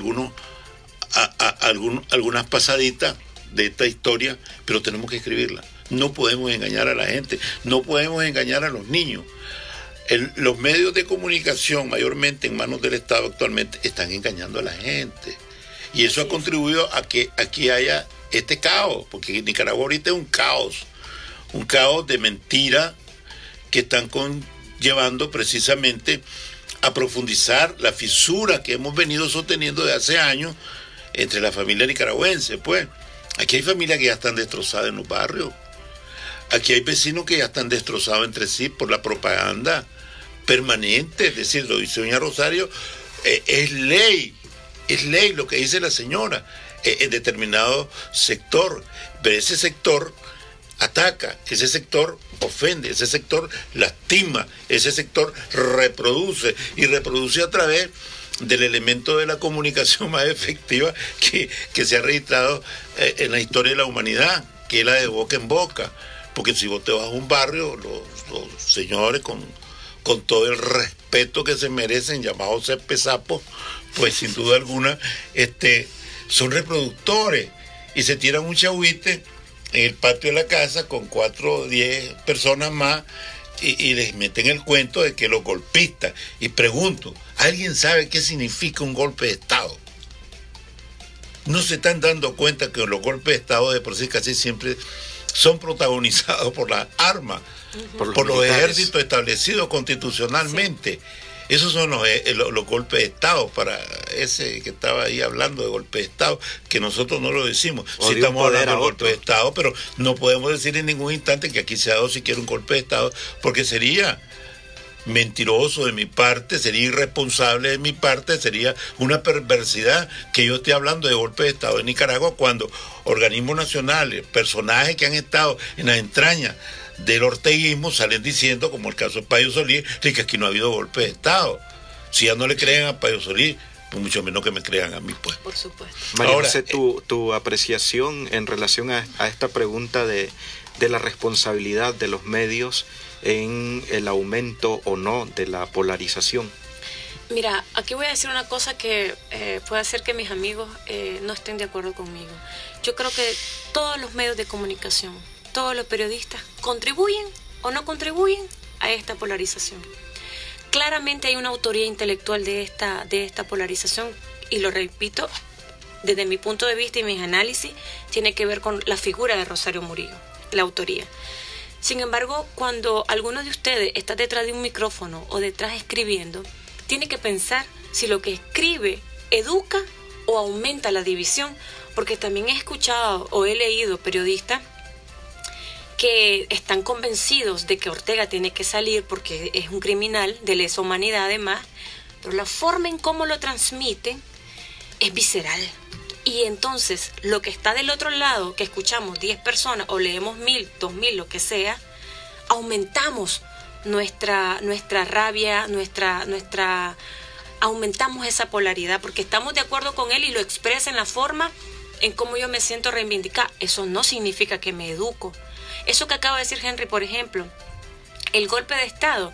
algunas pasaditas de esta historia, pero tenemos que escribirla. No podemos engañar a la gente, no podemos engañar a los niños. Los medios de comunicación, mayormente en manos del Estado actualmente, están engañando a la gente. Y eso ha contribuido a que aquí haya este caos, porque Nicaragua ahorita es un caos de mentiras que están llevando precisamente a profundizar la fisura que hemos venido sosteniendo de hace años entre la familia nicaragüense. Pues aquí hay familias que ya están destrozadas en los barrios. Aquí hay vecinos que ya están destrozados entre sí por la propaganda permanente. Es decir, lo dice doña Rosario, es ley lo que dice la señora en determinado sector, pero ese sector ataca, ese sector ofende, ese sector lastima, ese sector reproduce a través del elemento de la comunicación más efectiva que se ha registrado en la historia de la humanidad, que es la de boca en boca. Porque si vos te vas a un barrio, los señores con todo el respeto que se merecen, llamados cepesapos, pues sin duda alguna son reproductores y se tiran un chagüite en el patio de la casa con 4 o 10 personas más y les meten el cuento de que los golpistas. Y pregunto, ¿alguien sabe qué significa un golpe de Estado? No se están dando cuenta que los golpes de Estado de por sí casi siempre son protagonizados por las armas, por los ejércitos establecidos constitucionalmente. Sí. Esos son los golpes de Estado, para ese que estaba ahí hablando de golpe de Estado, que nosotros no lo decimos. Sí estamos hablando de golpe de Estado, pero no podemos decir en ningún instante que aquí se ha dado siquiera un golpe de Estado, porque sería mentiroso de mi parte, sería irresponsable de mi parte, sería una perversidad que yo esté hablando de golpe de Estado en Nicaragua cuando organismos nacionales, personajes que han estado en las entrañas del orteguismo salen diciendo, como el caso de Payo Solís, que aquí no ha habido golpe de Estado. Si ya no le creen a Payo Solís, pues mucho menos que me crean a mí, pues. Por supuesto. María José, tu apreciación en relación a esta pregunta de la responsabilidad de los medios en el aumento o no de la polarización. Mira, aquí voy a decir una cosa que puede hacer que mis amigos no estén de acuerdo conmigo. Yo creo que todos los medios de comunicación, todos los periodistas, contribuyen o no contribuyen a esta polarización. Claramente hay una autoría intelectual de esta polarización, y lo repito, desde mi punto de vista y mis análisis, tiene que ver con la figura de Rosario Murillo, la autoría. Sin embargo, cuando alguno de ustedes está detrás de un micrófono o detrás escribiendo, tiene que pensar si lo que escribe educa o aumenta la división, porque también he escuchado o he leído periodistas que están convencidos de que Ortega tiene que salir porque es un criminal de lesa humanidad además, pero la forma en cómo lo transmiten es visceral. Y entonces lo que está del otro lado, que escuchamos 10 personas o leemos 1000, 2000, lo que sea, aumentamos nuestra rabia, aumentamos esa polaridad porque estamos de acuerdo con él y lo expresa en la forma en cómo yo me siento reivindicada. Eso no significa que me educo. Eso que acaba de decir Henry, por ejemplo, el golpe de Estado.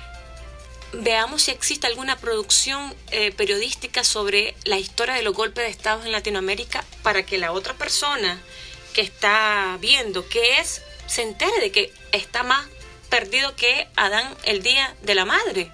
Veamos si existe alguna producción periodística sobre la historia de los golpes de Estado en Latinoamérica para que la otra persona que está viendo qué es, se entere de que está más perdido que Adán el día de la madre.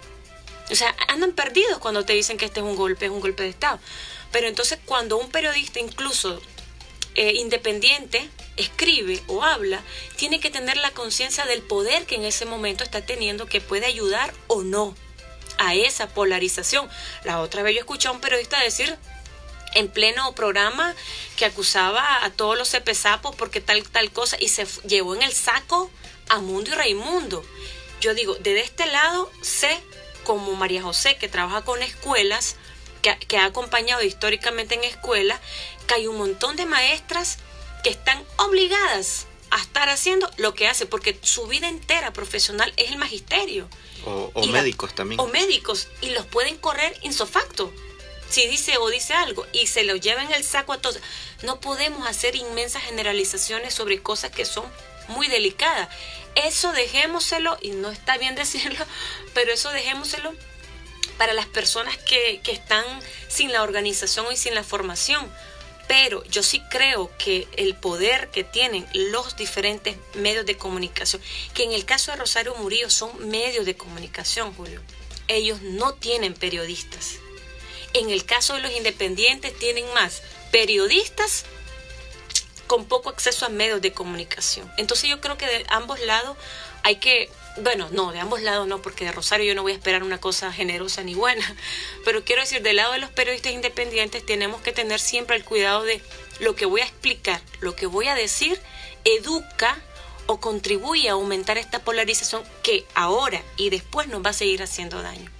O sea, andan perdidos cuando te dicen que este es un golpe de Estado. Pero entonces cuando un periodista incluso independiente escribe o habla, tiene que tener la conciencia del poder que en ese momento está teniendo, que puede ayudar o no a esa polarización. La otra vez yo escuché a un periodista decir en pleno programa que acusaba a todos los cepesapos porque tal cosa, y se llevó en el saco a Mundo y Raimundo. Yo digo, desde este lado sé, como María José, que trabaja con escuelas, que ha acompañado históricamente en escuelas, que hay un montón de maestras que están obligadas a estar haciendo lo que hace, porque su vida entera profesional es el magisterio. O médicos también. O médicos, y los pueden correr ipso facto si dice algo, y se lo lleva en el saco a todos. No podemos hacer inmensas generalizaciones sobre cosas que son muy delicadas. Eso dejémoselo, y no está bien decirlo, pero eso dejémoselo para las personas que están sin la organización y sin la formación. Pero yo sí creo que el poder que tienen los diferentes medios de comunicación, que en el caso de Rosario Murillo son medios de comunicación, Julio, ellos no tienen periodistas. En el caso de los independientes tienen más periodistas con poco acceso a medios de comunicación. Entonces yo creo que de ambos lados hay que... Bueno, no, de ambos lados no, porque de Rosario yo no voy a esperar una cosa generosa ni buena, pero quiero decir, del lado de los periodistas independientes tenemos que tener siempre el cuidado de lo que voy a explicar, lo que voy a decir, educa o contribuye a aumentar esta polarización que ahora y después nos va a seguir haciendo daño.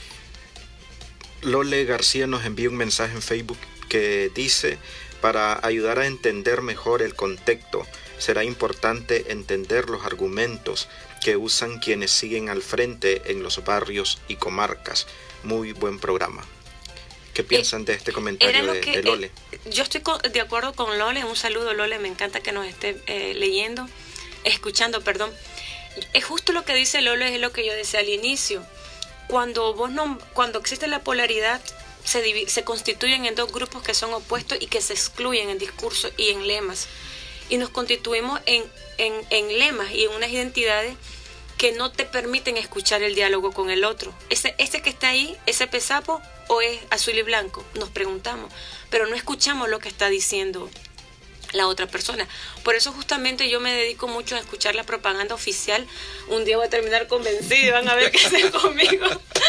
Lole García nos envía un mensaje en Facebook que dice: para ayudar a entender mejor el contexto, será importante entender los argumentos que usan quienes siguen al frente en los barrios y comarcas. Muy buen programa. ¿Qué piensan de este comentario de Lole? Yo estoy de acuerdo con Lole. Un saludo, Lole. Me encanta que nos esté escuchando. Es justo lo que dice Lole, es lo que yo decía al inicio. Cuando existe la polaridad, se constituyen en dos grupos que son opuestos y que se excluyen en discursos y en lemas. Y nos constituimos en lemas y en unas identidades que no te permiten escuchar el diálogo con el otro. Ese que está ahí, ese pesapo, o es azul y blanco, nos preguntamos, pero no escuchamos lo que está diciendo la otra persona. Por eso justamente yo me dedico mucho a escuchar la propaganda oficial. Un día voy a terminar convencida y van a ver qué hacen conmigo.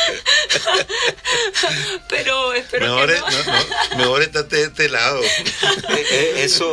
Pero espero mejor que no. Mejor estate de este lado. Eso,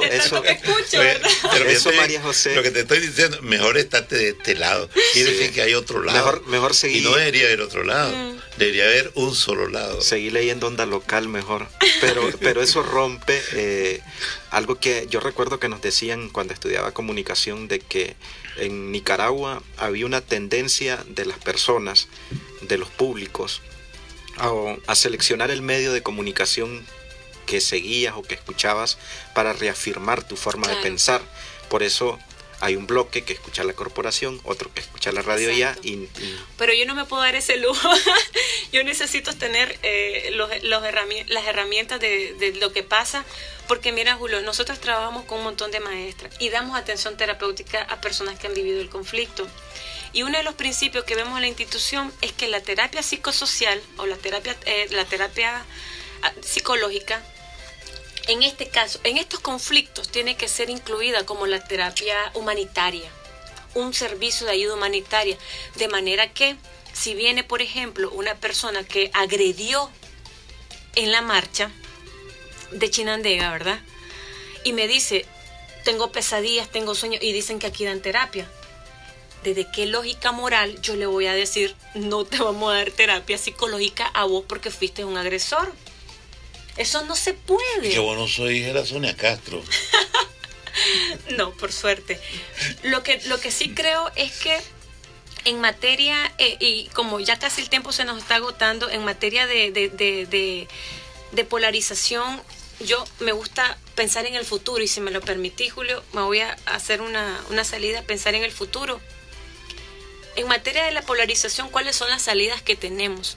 María José. Lo que te estoy diciendo, mejor estate de este lado. Quiere decir que hay otro lado. Mejor seguir. Y no debería haber otro lado. Debería haber un solo lado. Seguir leyendo Onda Local mejor. Pero eso rompe algo que yo recuerdo que nos decían cuando estudiaba comunicación, de que en Nicaragua había una tendencia de las personas, de los públicos, a seleccionar el medio de comunicación que seguías o que escuchabas para reafirmar tu forma de pensar. Por eso hay un bloque que escucha la corporación, otro que escucha la radio ya. Pero yo no me puedo dar ese lujo. Yo necesito tener las herramientas de lo que pasa. Porque mira, Julio, nosotros trabajamos con un montón de maestras y damos atención terapéutica a personas que han vivido el conflicto. Y uno de los principios que vemos en la institución es que la terapia psicosocial o la terapia psicológica, en este caso, en estos conflictos, tiene que ser incluida como la terapia humanitaria, un servicio de ayuda humanitaria, de manera que si viene, por ejemplo, una persona que agredió en la marcha de Chinandega, ¿verdad? Y me dice, tengo pesadillas, tengo sueños, y dicen que aquí dan terapia. ¿Desde qué lógica moral yo le voy a decir, no te vamos a dar terapia psicológica a vos porque fuiste un agresor? Eso no se puede. Que vos no sois hija de Sonia Castro. No, por suerte. Lo que sí creo es que en materia, y como ya casi el tiempo se nos está agotando, en materia de polarización, yo me gusta pensar en el futuro, y si me lo permitís, Julio, me voy a hacer una salida a pensar en el futuro. En materia de la polarización, ¿cuáles son las salidas que tenemos?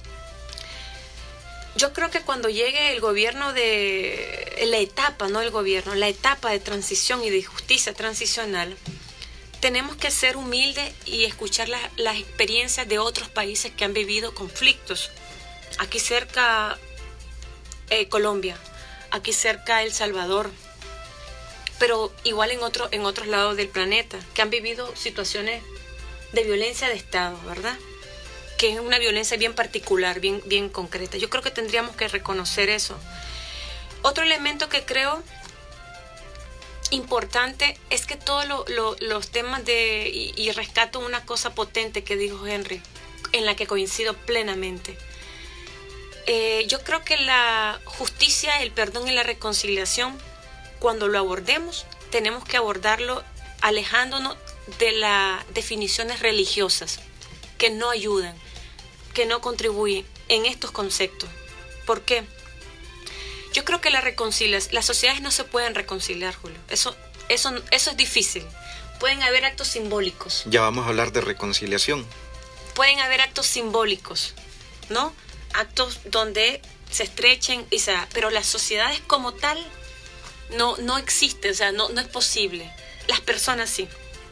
Yo creo que cuando llegue el gobierno la etapa de transición y de justicia transicional, tenemos que ser humildes y escuchar las experiencias de otros países que han vivido conflictos. Aquí cerca Colombia, aquí cerca El Salvador, pero igual en otros lados del planeta, que han vivido situaciones de violencia de Estado, ¿verdad? Que es una violencia bien particular, bien concreta. Yo creo que tendríamos que reconocer eso. Otro elemento que creo importante es que todos los temas y rescato una cosa potente que dijo Henry, en la que coincido plenamente. Yo creo que la justicia, el perdón y la reconciliación, cuando lo abordemos, tenemos que abordarlo alejándonos de las definiciones religiosas que no ayudan, que no contribuyen en estos conceptos. ¿Por qué? Yo creo que las sociedades no se pueden reconciliar, Julio. Eso es difícil. Pueden haber actos simbólicos. Ya vamos a hablar de reconciliación. Pueden haber actos simbólicos, ¿no? Actos donde se estrechen, pero las sociedades como tal no existen, o sea, no es posible. Las personas sí.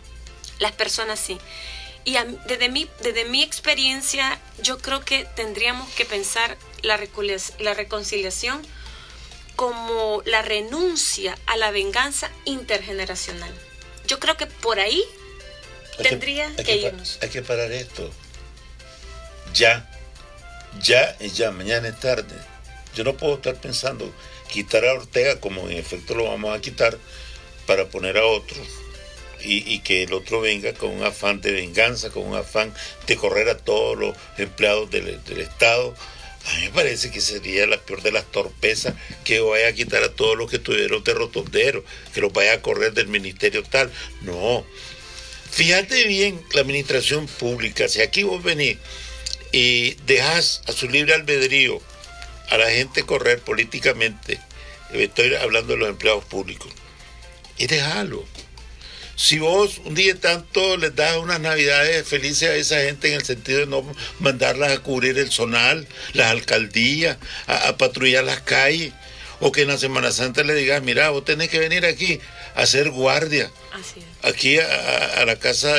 Y desde mi experiencia, yo creo que tendríamos que pensar la reconciliación como la renuncia a la venganza intergeneracional. Yo creo que por ahí tendría que irnos. Hay que parar esto. Ya, mañana es tarde. Yo no puedo estar pensando quitar a Ortega, como en efecto lo vamos a quitar, para poner a otro. Y que el otro venga con un afán de venganza, con un afán de correr a todos los empleados del Estado. A mí me parece que sería la peor de las torpezas que vaya a quitar a todos los que tuvieron de rotondero, que los vaya a correr del ministerio tal. No. Fíjate bien la administración pública. Si aquí vos venís y dejás a su libre albedrío a la gente correr políticamente, estoy hablando de los empleados públicos, y dejalo. Si vos un día tanto les das unas navidades felices a esa gente, en el sentido de no mandarlas a cubrir el zonal, las alcaldías, a patrullar las calles, o que en la Semana Santa le digas, mira, vos tenés que venir aquí a hacer guardia, aquí a la casa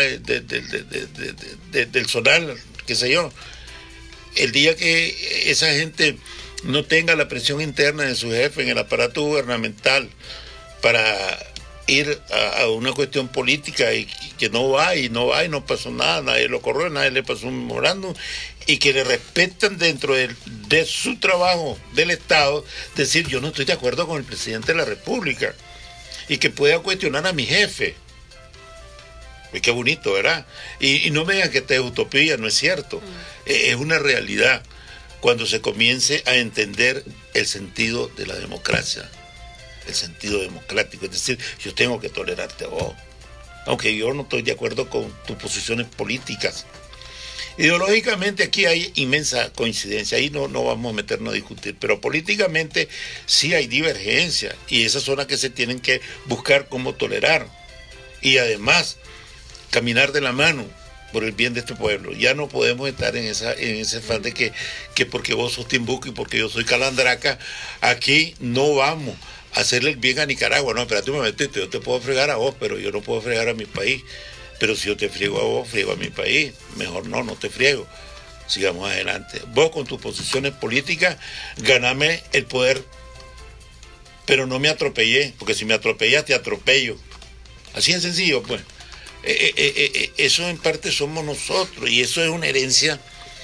del zonal, qué sé yo. El día que esa gente no tenga la presión interna de su jefe en el aparato gubernamental, para ir a una cuestión política y que no va y no pasó nada, nadie lo corrió, nadie le pasó un memorándum, y que le respetan dentro de su trabajo del Estado, decir yo no estoy de acuerdo con el presidente de la República, y que pueda cuestionar a mi jefe. Y qué bonito, ¿verdad? Y no me digan que esta es utopía, no es cierto. Es una realidad cuando se comience a entender el sentido de la democracia, el sentido democrático. Es decir, yo tengo que tolerarte a vos, aunque yo no estoy de acuerdo con tus posiciones políticas. Ideológicamente aquí hay inmensa coincidencia, ahí no vamos a meternos a discutir, pero políticamente sí hay divergencia, y esas son las que se tienen que buscar cómo tolerar. Y además, caminar de la mano por el bien de este pueblo. Ya no podemos estar en ese afán de que porque vos sos Timbuco y porque yo soy Calandraca, aquí no vamos a hacerle el bien a Nicaragua. No, espérate un momentito, yo te puedo fregar a vos, pero yo no puedo fregar a mi país. Pero si yo te friego a vos, friego a mi país. Mejor no te friego. Sigamos adelante. Vos con tus posiciones políticas, ganame el poder, pero no me atropellé, porque si me atropellas, te atropello. Así de sencillo, pues. Eso en parte somos nosotros, y eso es una herencia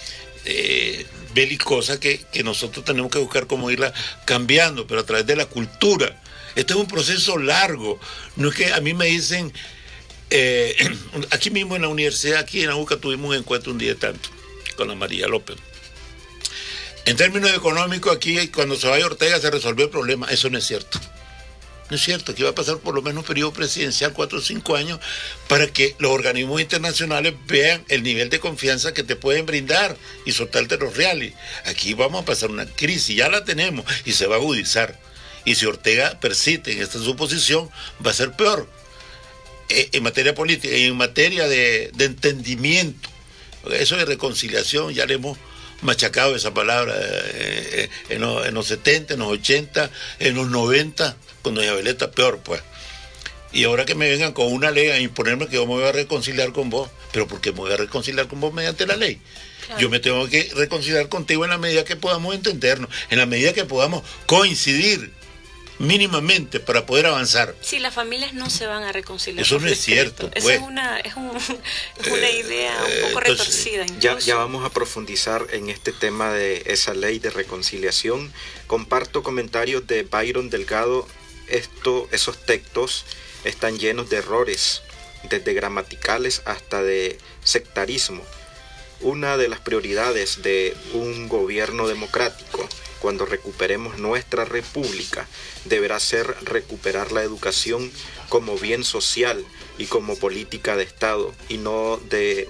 belicosa que nosotros tenemos que buscar cómo irla cambiando, pero a través de la cultura. Esto es un proceso largo. No es que a mí me dicen, aquí mismo en la universidad, aquí en Ajuca, tuvimos un encuentro un día de tanto con la María López. En términos económicos, aquí cuando se vaya Ortega se resolvió el problema. Eso no es cierto. No es cierto, que va a pasar por lo menos un periodo presidencial, 4 o 5 años, para que los organismos internacionales vean el nivel de confianza que te pueden brindar y soltarte los reales. Aquí vamos a pasar una crisis, ya la tenemos, y se va a agudizar. Y si Ortega persiste en esta suposición, va a ser peor. En materia política y en materia de entendimiento. Eso de reconciliación, ya le hemos machacado esa palabra en los 70, en los 80, en los 90, con doña Violeta peor, pues. Y ahora que me vengan con una ley a imponerme que yo me voy a reconciliar con vos, pero ¿por qué me voy a reconciliar con vos mediante la ley? Claro. Yo me tengo que reconciliar contigo en la medida que podamos entendernos, en la medida que podamos coincidir mínimamente para poder avanzar. Sí, las familias no se van a reconciliar. Eso no es cierto. Eso es una idea un poco retorcida. Ya vamos a profundizar en este tema de esa ley de reconciliación. Comparto comentarios de Byron Delgado. Esos textos están llenos de errores, desde gramaticales hasta de sectarismo. Una de las prioridades de un gobierno democrático, cuando recuperemos nuestra república, deberá ser recuperar la educación como bien social y como política de Estado, y no de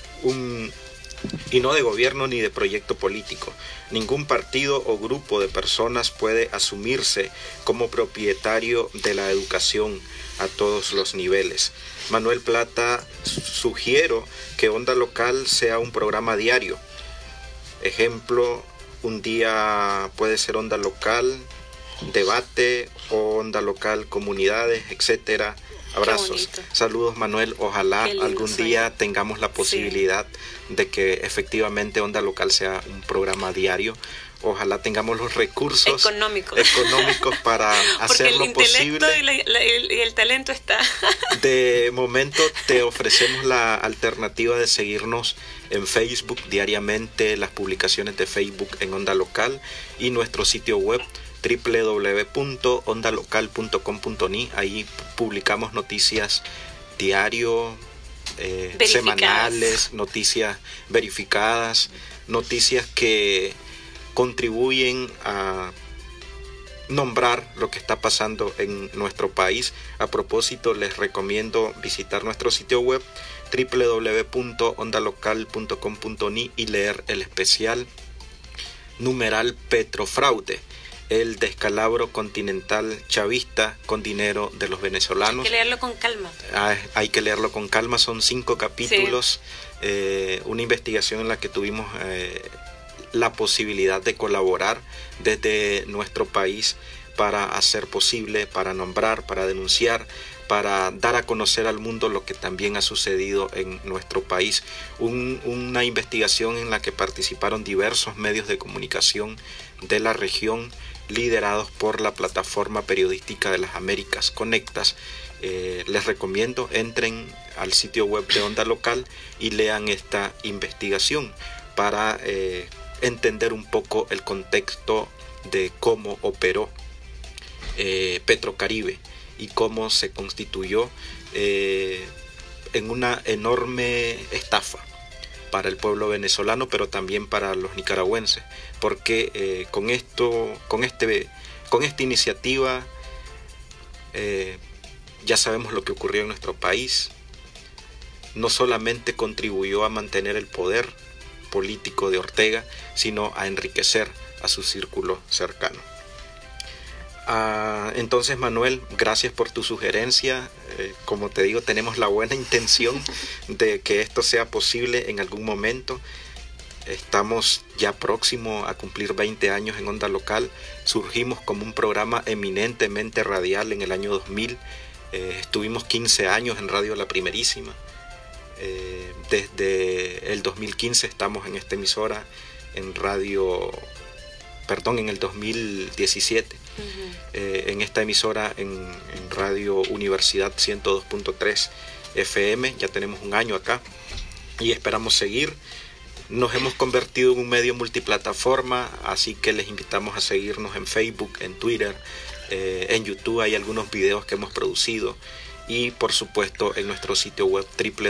gobierno ni de proyecto político. Ningún partido o grupo de personas puede asumirse como propietario de la educación a todos los niveles. Manuel Plata, sugiero que Onda Local sea un programa diario. Ejemplo, un día puede ser Onda Local Debate o Onda Local Comunidades, etcétera. Abrazos. Saludos, Manuel. Ojalá algún día tengamos la posibilidad de que efectivamente Onda Local sea un programa diario. Ojalá tengamos los recursos económicos para hacerlo posible. Y el talento está. De momento te ofrecemos la alternativa de seguirnos en Facebook diariamente, las publicaciones de Facebook en Onda Local, y nuestro sitio web www.ondalocal.com.ni. Ahí publicamos noticias diario, semanales, noticias verificadas, noticias que contribuyen a nombrar lo que está pasando en nuestro país. A propósito, les recomiendo visitar nuestro sitio web www.ondalocal.com.ni y leer el especial numeral Petrofraude, el descalabro continental chavista con dinero de los venezolanos. Hay que leerlo con calma. Hay que leerlo con calma, son 5 capítulos, una investigación en la que tuvimos la posibilidad de colaborar desde nuestro país para hacer posible, para nombrar, para denunciar, para dar a conocer al mundo lo que también ha sucedido en nuestro país. Una investigación en la que participaron diversos medios de comunicación de la región, liderados por la Plataforma Periodística de las Américas Conectas. Les recomiendo, entren al sitio web de Onda Local y lean esta investigación para entender un poco el contexto de cómo operó Petrocaribe y cómo se constituyó en una enorme estafa para el pueblo venezolano, pero también para los nicaragüenses, porque con esta iniciativa ya sabemos lo que ocurrió en nuestro país. No solamente contribuyó a mantener el poder político de Ortega, sino a enriquecer a su círculo cercano. Entonces, Manuel, gracias por tu sugerencia. Como te digo, tenemos la buena intención de que esto sea posible en algún momento. Estamos ya próximo a cumplir 20 años en Onda Local. Surgimos como un programa eminentemente radial en el año 2000. Estuvimos 15 años en Radio La Primerísima. Desde el 2015 estamos en esta emisora, en el 2017. En esta emisora en Radio Universidad 102.3 FM. Ya tenemos un año acá y esperamos seguir. Nos hemos convertido en un medio multiplataforma, así que les invitamos a seguirnos en Facebook, en Twitter, en YouTube. Hay algunos videos que hemos producido, y por supuesto en nuestro sitio web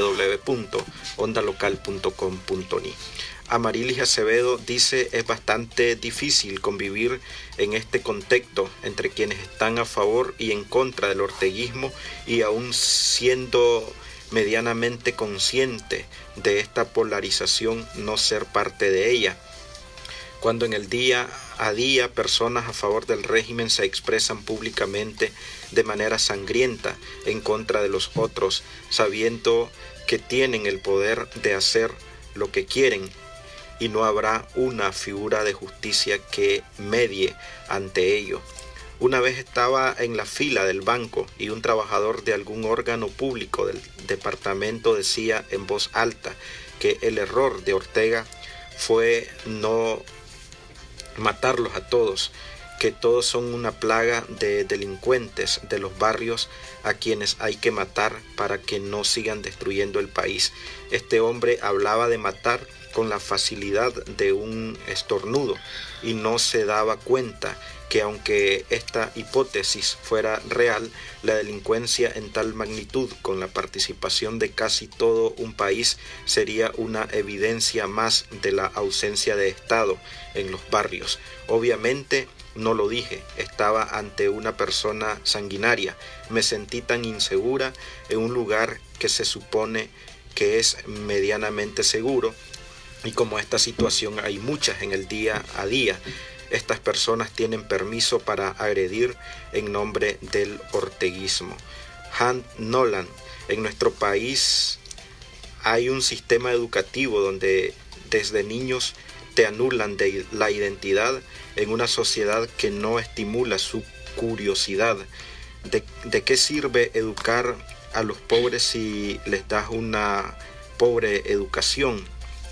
www.ondalocal.com.ni. Amarilis Acevedo dice: es bastante difícil convivir en este contexto entre quienes están a favor y en contra del orteguismo, y aún siendo medianamente consciente de esta polarización, no ser parte de ella, cuando en el día a día personas a favor del régimen se expresan públicamente de manera sangrienta en contra de los otros, sabiendo que tienen el poder de hacer lo que quieren, y no habrá una figura de justicia que medie ante ello. Una vez estaba en la fila del banco y un trabajador de algún órgano público del departamento decía en voz alta que el error de Ortega fue no matarlos a todos, que todos son una plaga de delincuentes de los barrios a quienes hay que matar para que no sigan destruyendo el país. Este hombre hablaba de matar con la facilidad de un estornudo y no se daba cuenta que aunque esta hipótesis fuera real, la delincuencia en tal magnitud, con la participación de casi todo un país, sería una evidencia más de la ausencia de Estado en los barrios. Obviamente no lo dije, estaba ante una persona sanguinaria. Me sentí tan insegura en un lugar que se supone que es medianamente seguro, y como esta situación hay muchas en el día a día, estas personas tienen permiso para agredir en nombre del orteguismo. Han Nolan: en nuestro país hay un sistema educativo donde desde niños te anulan de la identidad en una sociedad que no estimula su curiosidad. ¿De qué sirve educar a los pobres si les das una pobre educación?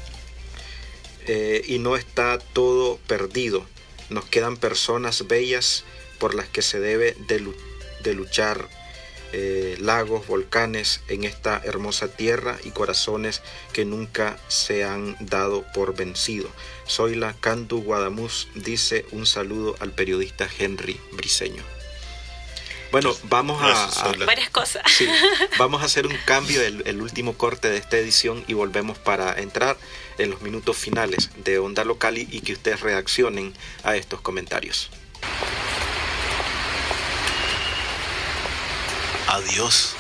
Y no está todo perdido. Nos quedan personas bellas por las que se debe de luchar, lagos, volcanes en esta hermosa tierra, y corazones que nunca se han dado por vencido. Soy la Candu Guadamuz, dice un saludo al periodista Henry Briceño. Bueno, vamos a varias cosas. Sí, vamos a hacer un cambio, el último corte de esta edición, y volvemos para entrar en los minutos finales de Onda Local y que ustedes reaccionen a estos comentarios. Adiós.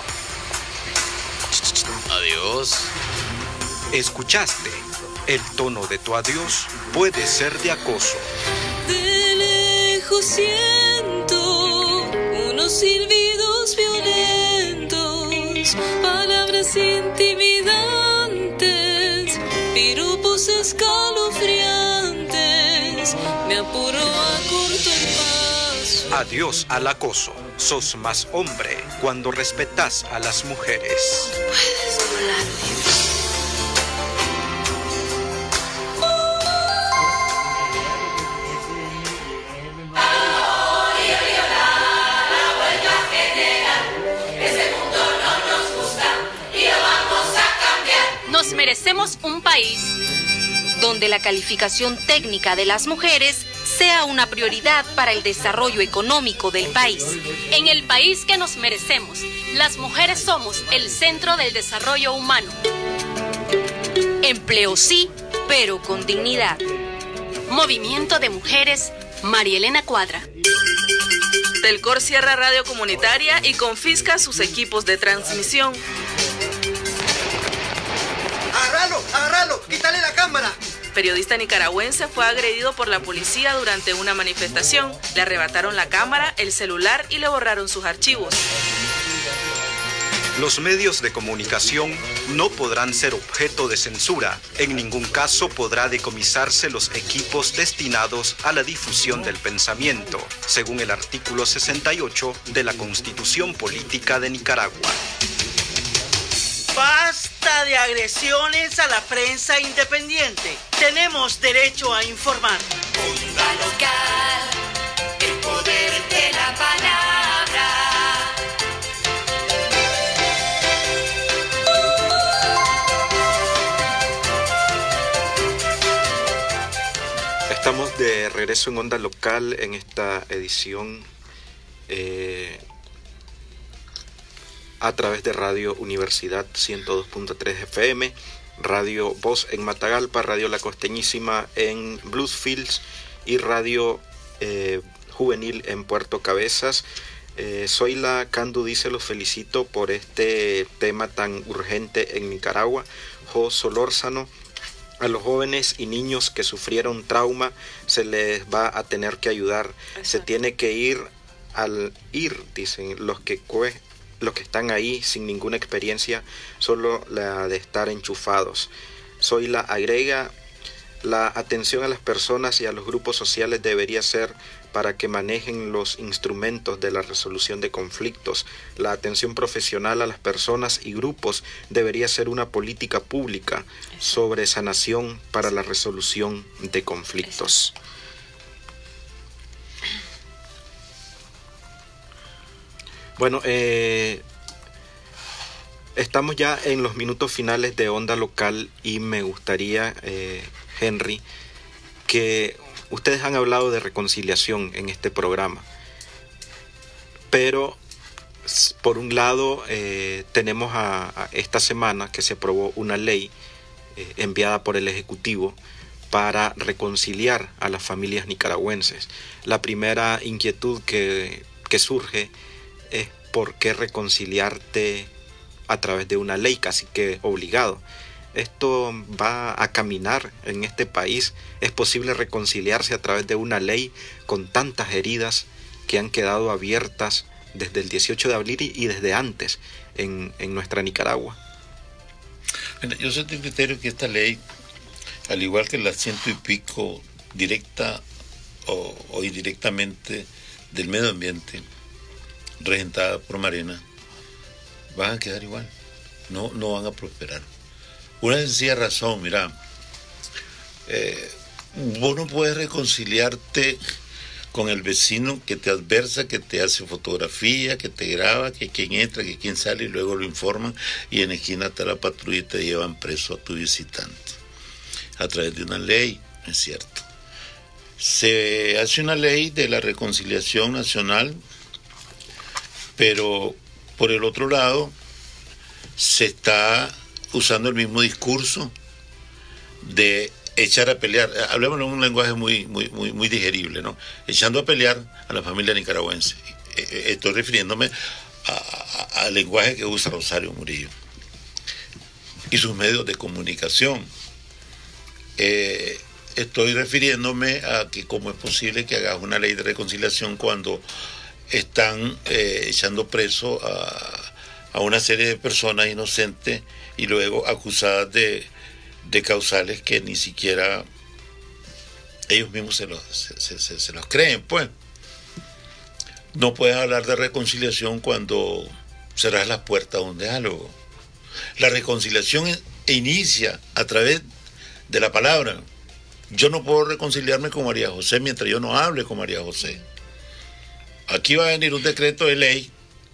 Adiós. ¿Escuchaste? El tono de tu adiós puede ser de acoso. De lejos siento unos silbidos violentos, palabras intimidantes, piropos escalofriantes. Me apuro a corto el paso. Adiós al acoso. sos más hombre cuando respetas a las mujeres. Puedes volar libre. Nos merecemos un país donde la calificación técnica de las mujeres sea una prioridad para el desarrollo económico del país. En el país que nos merecemos, las mujeres somos el centro del desarrollo humano. Empleo sí, pero con dignidad. Movimiento de Mujeres, María Elena Cuadra. Telcor cierra radio comunitaria y confisca sus equipos de transmisión. ¡Agárralo! ¡Quítale la cámara! Periodista nicaragüense fue agredido por la policía durante una manifestación. Le arrebataron la cámara, el celular y le borraron sus archivos. Los medios de comunicación no podrán ser objeto de censura. En ningún caso podrá decomisarse los equipos destinados a la difusión del pensamiento, según el artículo 68 de la Constitución Política de Nicaragua. Basta de agresiones a la prensa independiente. Tenemos derecho a informar. Onda local, el poder de la palabra. Estamos de regreso en Onda Local en esta edición a través de Radio Universidad 102.3 FM, Radio Voz en Matagalpa, Radio La Costeñísima en Bluesfields y Radio Juvenil en Puerto Cabezas. Soy la Candu dice, los felicito por este tema tan urgente en Nicaragua. Jo Solórzano: a los jóvenes y niños que sufrieron trauma se les va a tener que ayudar. Exacto. Se tiene que ir, dicen, los que están ahí sin ninguna experiencia, solo la de estar enchufados. Soy la agrega: la atención a las personas y a los grupos sociales debería ser para que manejen los instrumentos de la resolución de conflictos. La atención profesional a las personas y grupos debería ser una política pública sobre sanación para la resolución de conflictos. Bueno, estamos ya en los minutos finales de Onda Local y me gustaría, Henry, que ustedes han hablado de reconciliación en este programa, pero por un lado tenemos a esta semana que se aprobó una ley enviada por el Ejecutivo para reconciliar a las familias nicaragüenses. La primera inquietud que surge es por qué reconciliarte a través de una ley, casi que obligado. ¿Esto va a caminar en este país? ¿Es posible reconciliarse a través de una ley con tantas heridas que han quedado abiertas desde el 18 de abril y desde antes en nuestra Nicaragua? Bueno, yo soy del criterio que esta ley, al igual que la 100 y pico directa o indirectamente del medio ambiente, regentada por Marina, van a quedar igual, no van a prosperar. Una sencilla razón: mira, vos no puedes reconciliarte con el vecino que te adversa, que te hace fotografía, que te graba, que quién entra, que quién sale, y luego lo informan, y en esquina está la patrulla y te llevan preso a tu visitante. A través de una ley, es cierto. Se hace una ley de la reconciliación nacional, pero por el otro lado se está usando el mismo discurso de echar a pelear. Hablemos en un lenguaje muy digerible, ¿no? Echando a pelear a la familia nicaragüense. Estoy refiriéndome al lenguaje que usa Rosario Murillo y sus medios de comunicación. Estoy refiriéndome a que cómo es posible que hagas una ley de reconciliación cuando están echando preso a una serie de personas inocentes y luego acusadas de causales que ni siquiera ellos mismos se los creen, pues. No puedes hablar de reconciliación cuando cerrás las puertas a un diálogo. La reconciliación inicia a través de la palabra. Yo no puedo reconciliarme con María José mientras yo no hable con María José. Aquí va a venir un decreto de ley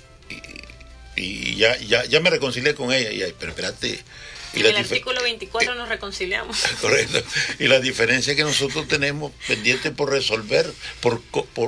y ya me reconcilié con ella. Pero espérate. En el artículo 24 nos reconciliamos. Correcto. Y la diferencia que nosotros tenemos pendiente por resolver, por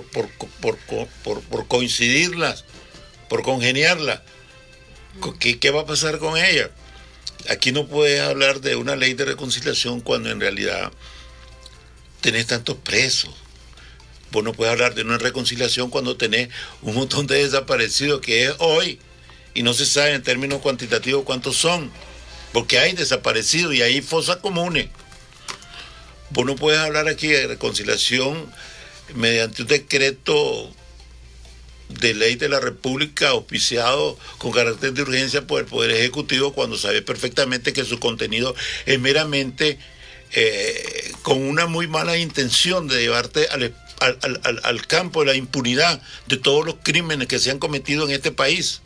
coincidirlas, por congeniarlas. ¿Qué va a pasar con ella? Aquí no puedes hablar de una ley de reconciliación cuando en realidad tenés tantos presos. Vos no puedes hablar de una reconciliación cuando tenés un montón de desaparecidos que es hoy y no se sabe en términos cuantitativos cuántos son. Porque hay desaparecidos y hay fosas comunes. Vos no puedes hablar aquí de reconciliación mediante un decreto de ley de la República auspiciado con carácter de urgencia por el Poder Ejecutivo cuando sabes perfectamente que su contenido es meramente con una muy mala intención de llevarte al campo de la impunidad de todos los crímenes que se han cometido en este país.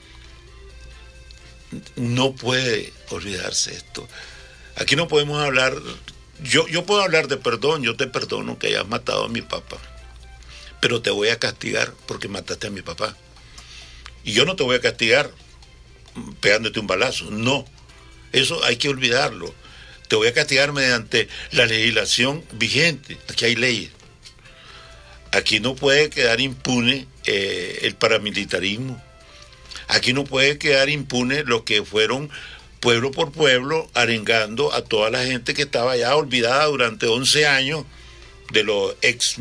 No puede olvidarse esto. Aquí no podemos hablar. Yo puedo hablar de perdón. Yo te perdono que hayas matado a mi papá, pero te voy a castigar porque mataste a mi papá. Y yo no te voy a castigar pegándote un balazo. No, eso hay que olvidarlo. Te voy a castigar mediante la legislación vigente. Aquí hay leyes. Aquí no puede quedar impune el paramilitarismo. Aquí no puede quedar impune lo que fueron pueblo por pueblo arengando a toda la gente que estaba ya olvidada durante 11 años de los ex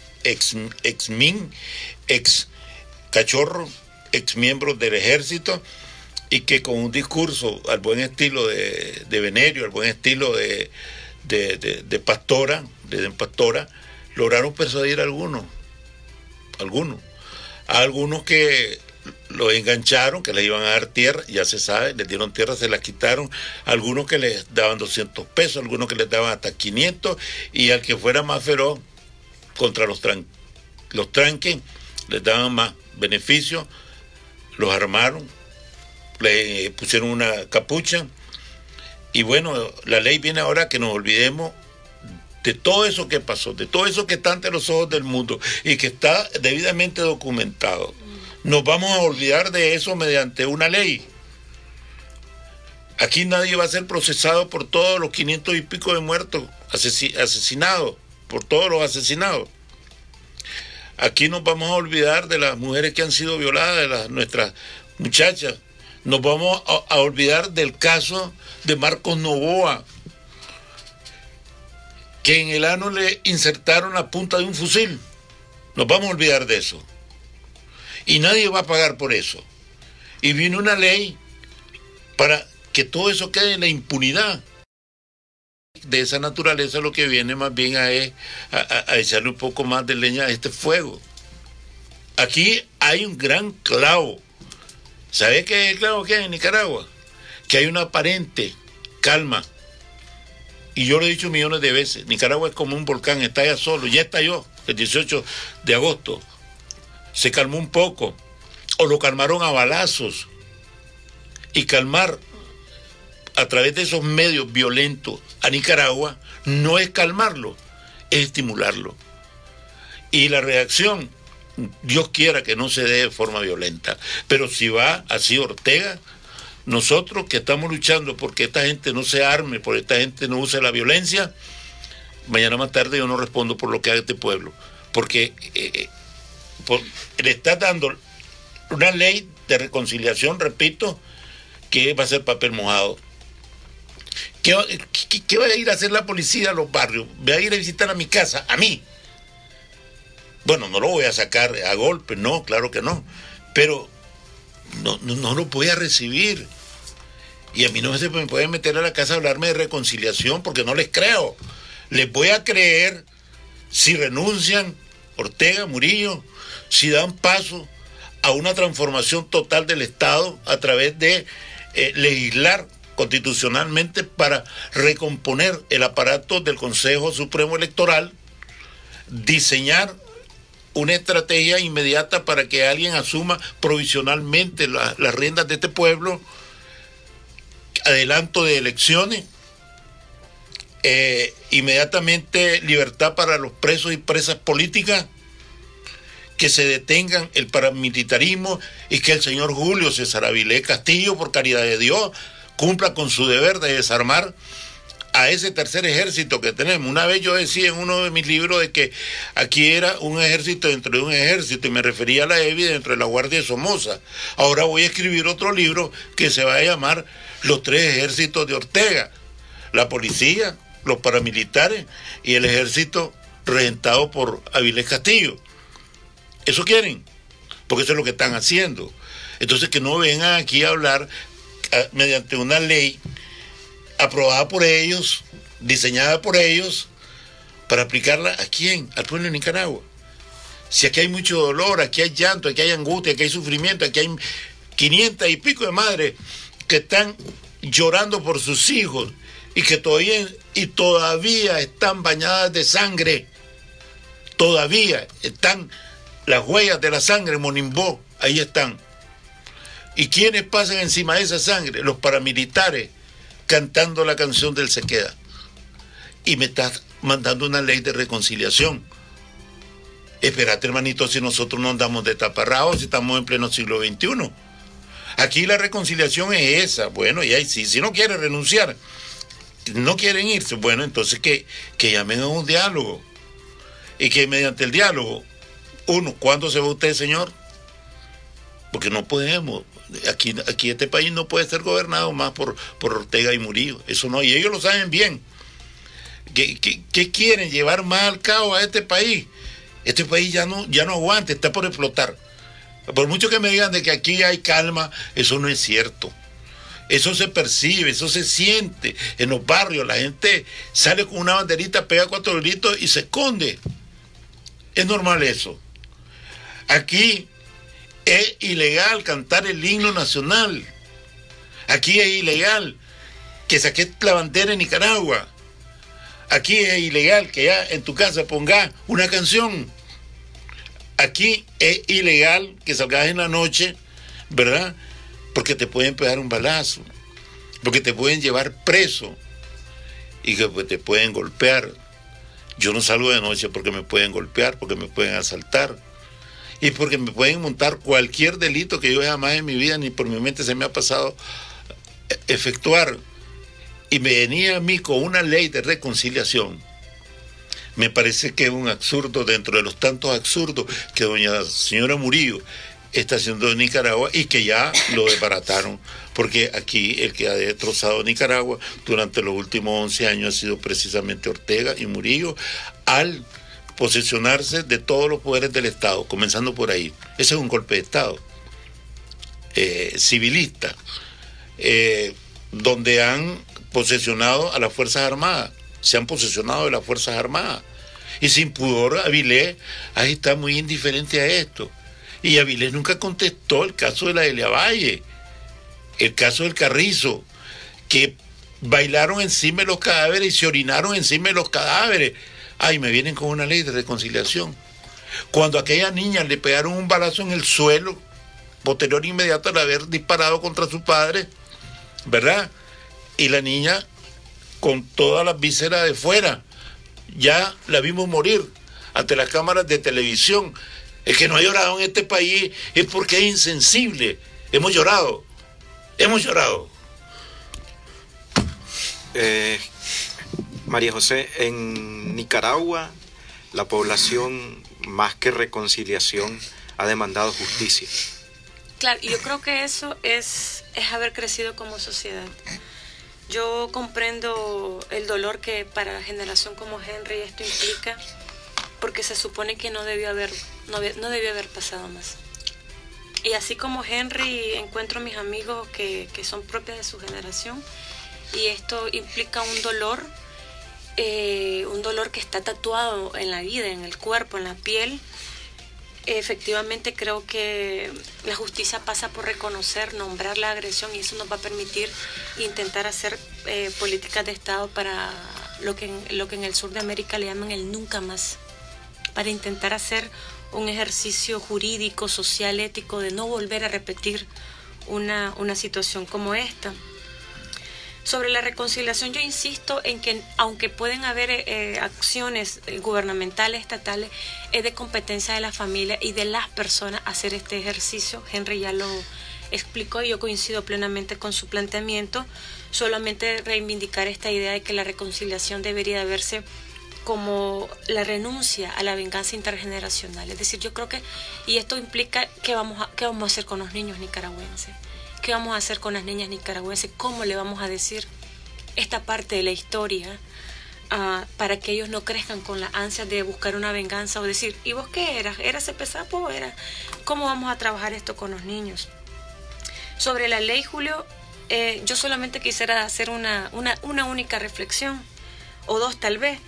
cachorros, ex miembros del ejército, y que con un discurso al buen estilo de Venerio, al buen estilo de Pastora, lograron persuadir a algunos que los engancharon, que les iban a dar tierra, ya se sabe, les dieron tierra, se la quitaron, algunos que les daban 200 pesos, algunos que les daban hasta 500, y al que fuera más feroz contra los tranques, les daban más beneficios, los armaron, le pusieron una capucha, y bueno, la ley viene ahora que nos olvidemos de todo eso que pasó, de todo eso que está ante los ojos del mundo y que está debidamente documentado. Nos vamos a olvidar de eso mediante una ley. Aquí nadie va a ser procesado por todos los 500 y pico de muertos asesinados, por todos los asesinados. Aquí nos vamos a olvidar de las mujeres que han sido violadas, de nuestras muchachas. Nos vamos a olvidar del caso de Marcos Novoa, que en el ano le insertaron la punta de un fusil. Nos vamos a olvidar de eso. Y nadie va a pagar por eso. Y vino una ley para que todo eso quede en la impunidad. De esa naturaleza lo que viene más bien a echarle un poco más de leña a este fuego. Aquí hay un gran clavo. ¿Sabe qué es el clavo que hay en Nicaragua? Que hay una aparente calma. Y yo lo he dicho millones de veces. Nicaragua es como un volcán, estalla solo. Ya estalló el 18 de agosto. Se calmó un poco, o lo calmaron a balazos, y calmar a través de esos medios violentos a Nicaragua no es calmarlo, es estimularlo. Y la reacción, Dios quiera que no se dé de forma violenta, pero si va así Ortega, nosotros que estamos luchando porque esta gente no se arme, porque esta gente no use la violencia, mañana más tarde yo no respondo por lo que haga este pueblo, porque le está dando una ley de reconciliación, repito, que va a ser papel mojado. ¿Qué va a ir a hacer la policía a los barrios? ¿Va a ir a visitar a mi casa? ¿A mí? Bueno, no lo voy a sacar a golpe, no, claro que no, pero no lo voy a recibir. Y a mí no se me puede meter a la casa a hablarme de reconciliación porque no les creo. Les voy a creer si renuncian Ortega, Murillo, si dan paso a una transformación total del Estado a través de legislar constitucionalmente para recomponer el aparato del Consejo Supremo Electoral, diseñar una estrategia inmediata para que alguien asuma provisionalmente las riendas de este pueblo, adelanto de elecciones, inmediatamente libertad para los presos y presas políticas, que se detengan el paramilitarismo y que el señor Julio César Avilés Castillo, por caridad de Dios, cumpla con su deber de desarmar a ese tercer ejército que tenemos. Una vez yo decía en uno de mis libros de que aquí era un ejército dentro de un ejército, y me refería a la EBI dentro de la Guardia de Somoza. Ahora voy a escribir otro libro que se va a llamar Los tres ejércitos de Ortega: la policía, los paramilitares y el ejército regentado por Avilés Castillo. Eso quieren, porque eso es lo que están haciendo. Entonces, que no vengan aquí a hablar mediante una ley aprobada por ellos, diseñada por ellos, para aplicarla ¿a quién? Al pueblo de Nicaragua. Si aquí hay mucho dolor, aquí hay llanto, aquí hay angustia, aquí hay sufrimiento, aquí hay 500 y pico de madres que están llorando por sus hijos y que todavía están bañadas de sangre. Todavía están las huellas de la sangre en Monimbó, ahí están. ¿Y quiénes pasan encima de esa sangre? Los paramilitares, cantando la canción del Se Queda. Y me estás mandando una ley de reconciliación. Espérate, hermanito, si nosotros no andamos de taparrabos, si estamos en pleno siglo XXI. Aquí la reconciliación es esa. Bueno, y ahí sí, si no quieren renunciar, no quieren irse, bueno, entonces que llamen a un diálogo. Y que mediante el diálogo, ¿cuándo se va usted, señor? Porque no podemos. Aquí este país no puede ser gobernado más por Ortega y Murillo. Eso no, y ellos lo saben bien. ¿Qué quieren? Llevar más al caos a este país. Este país ya no aguanta, está por explotar. Por mucho que me digan de que aquí hay calma, eso no es cierto. Eso se percibe, eso se siente en los barrios. La gente sale con una banderita, pega 4 gritos y se esconde. Es normal eso. Aquí es ilegal cantar el himno nacional. Aquí es ilegal que saques la bandera de Nicaragua. Aquí es ilegal que ya en tu casa pongas una canción. Aquí es ilegal que salgas en la noche, ¿verdad? Porque te pueden pegar un balazo, porque te pueden llevar preso y que te pueden golpear. Yo no salgo de noche porque me pueden golpear, porque me pueden asaltar y porque me pueden montar cualquier delito que yo jamás en mi vida ni por mi mente se me ha pasado efectuar. Y me venía a mí con una ley de reconciliación. Me parece que es un absurdo dentro de los tantos absurdos que doña señora Murillo está haciendo en Nicaragua y que ya lo desbarataron, porque aquí el que ha destrozado Nicaragua durante los últimos 11 años ha sido precisamente Ortega y Murillo, al posesionarse de todos los poderes del Estado, comenzando por ahí. Ese es un golpe de Estado civilista, donde han posesionado a las Fuerzas Armadas, se han posesionado de las Fuerzas Armadas. Y sin pudor, Avilés ahí está muy indiferente a esto. Y Avilés nunca contestó el caso de la Delia Valle, el caso del Carrizo, que bailaron encima de los cadáveres y se orinaron encima de los cadáveres. Ay, me vienen con una ley de reconciliación. Cuando a aquella niña le pegaron un balazo en el suelo, posterior inmediato al haber disparado contra su padre, ¿verdad? Y la niña con todas las vísceras de fuera, ya la vimos morir ante las cámaras de televisión. El que no ha llorado en este país es porque es insensible. Hemos llorado. María José, en Nicaragua la población, más que reconciliación, ha demandado justicia. Claro, y yo creo que eso es haber crecido como sociedad. Yo comprendo el dolor que para la generación como Henry esto implica, porque se supone que no debió haber pasado más. Y así como Henry, encuentro a mis amigos que son propios de su generación, y esto implica un dolor que está tatuado en la vida, en el cuerpo, en la piel. Efectivamente creo que la justicia pasa por reconocer, nombrar la agresión, y eso nos va a permitir intentar hacer políticas de Estado para lo que en el sur de América le llaman el nunca más, para intentar hacer un ejercicio jurídico, social, ético, de no volver a repetir una situación como esta. Sobre la reconciliación, yo insisto en que aunque pueden haber acciones gubernamentales, estatales, es de competencia de la familia y de las personas hacer este ejercicio. Henry ya lo explicó y yo coincido plenamente con su planteamiento. Solamente reivindicar esta idea de que la reconciliación debería verse como la renuncia a la venganza intergeneracional. Es decir, yo creo que, y esto implica qué vamos a hacer con los niños nicaragüenses. ¿Qué vamos a hacer con las niñas nicaragüenses? ¿Cómo le vamos a decir esta parte de la historia para que ellos no crezcan con la ansia de buscar una venganza o decir, ¿y vos qué eras? ¿Eras ese pesapo o era? ¿Cómo vamos a trabajar esto con los niños? Sobre la ley, Julio, yo solamente quisiera hacer una única reflexión, o dos tal vez.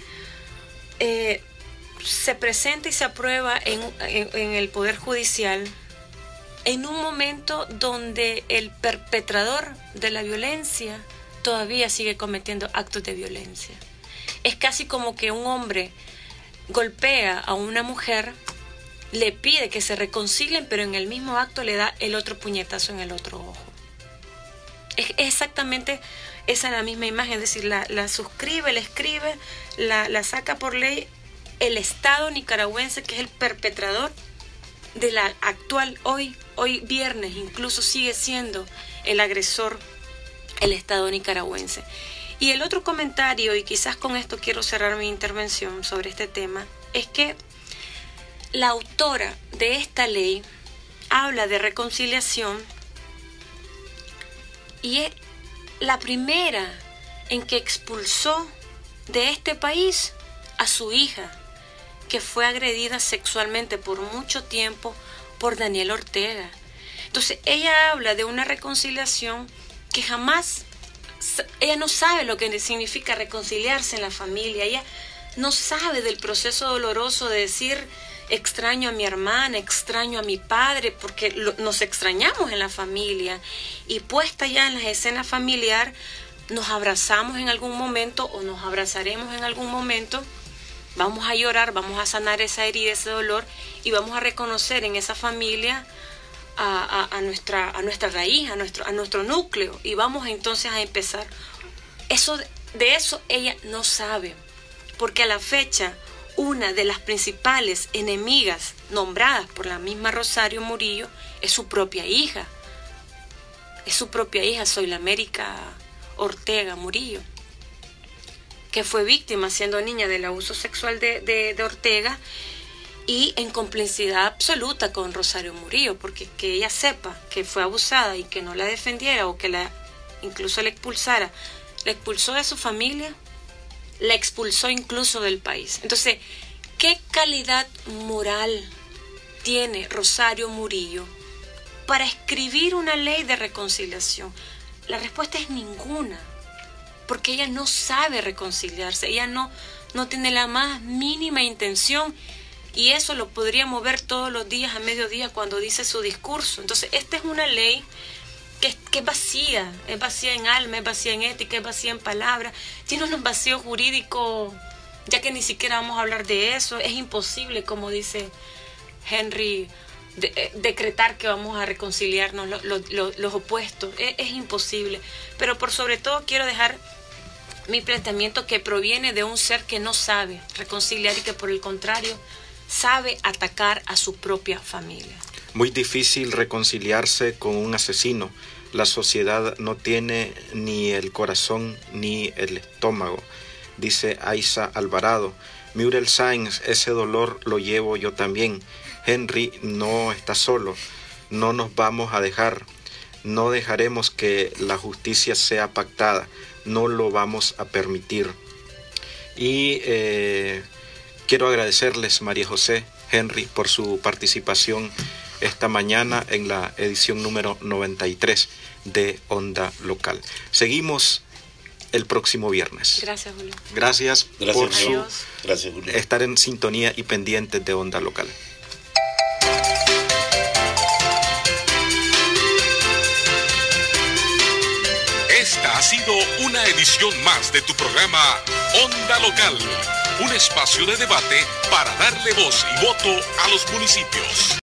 Se presenta y se aprueba en el Poder Judicial en un momento donde el perpetrador de la violencia todavía sigue cometiendo actos de violencia. Es casi como que un hombre golpea a una mujer, le pide que se reconcilien, pero en el mismo acto le da el otro puñetazo en el otro ojo. Es exactamente esa la misma imagen, es decir, la suscribe, la escribe, la saca por ley el Estado nicaragüense, que es el perpetrador de la actual, hoy viernes, incluso sigue siendo el agresor el Estado nicaragüense. Y el otro comentario, y quizás con esto quiero cerrar mi intervención sobre este tema, es que la autora de esta ley habla de reconciliación y es la primera en que expulsó de este país a su hija, que fue agredida sexualmente por mucho tiempo por Daniel Ortega. Entonces ella habla de una reconciliación que jamás, ella no sabe lo que significa reconciliarse en la familia, ella no sabe del proceso doloroso de decir extraño a mi hermana, extraño a mi padre, porque nos extrañamos en la familia, y puesta ya en las escenas familiar, nos abrazamos en algún momento o nos abrazaremos en algún momento. Vamos a llorar, vamos a sanar esa herida, ese dolor, y vamos a reconocer en esa familia a nuestra raíz, a nuestro núcleo, y vamos entonces a empezar. De eso ella no sabe, porque a la fecha una de las principales enemigas nombradas por la misma Rosario Murillo es su propia hija. Es su propia hija, Zoila América Ortega Murillo, que fue víctima siendo niña del abuso sexual de Ortega, y en complicidad absoluta con Rosario Murillo, porque que ella sepa que fue abusada y que no la defendiera o que incluso la expulsara, la expulsó de su familia, la expulsó incluso del país. Entonces, ¿qué calidad moral tiene Rosario Murillo para escribir una ley de reconciliación? La respuesta es ninguna, porque ella no sabe reconciliarse, ella no tiene la más mínima intención, y eso lo podríamos ver todos los días a mediodía cuando dice su discurso. Entonces, esta es una ley que es vacía en alma, es vacía en ética, es vacía en palabras, tiene un vacío jurídico, ya que ni siquiera vamos a hablar de eso. Es imposible, como dice Henry, decretar que vamos a reconciliarnos los opuestos, es imposible. Pero por sobre todo quiero dejar mi planteamiento, que proviene de un ser que no sabe reconciliar y que por el contrario sabe atacar a su propia familia. Muy difícil reconciliarse con un asesino. La sociedad no tiene ni el corazón ni el estómago, dice Aiza Alvarado. Muriel Sáenz, ese dolor lo llevo yo también. Henry no está solo, no nos vamos a dejar, no dejaremos que la justicia sea pactada, no lo vamos a permitir. Y quiero agradecerles, María José, Henry, por su participación esta mañana en la edición número 93 de Onda Local. Seguimos el próximo viernes. Gracias, Julio. Gracias por Gracias, Julio. estar en sintonía y pendientes de Onda Local. Estás sido una edición más de tu programa Onda Local, un espacio de debate para darle voz y voto a los municipios.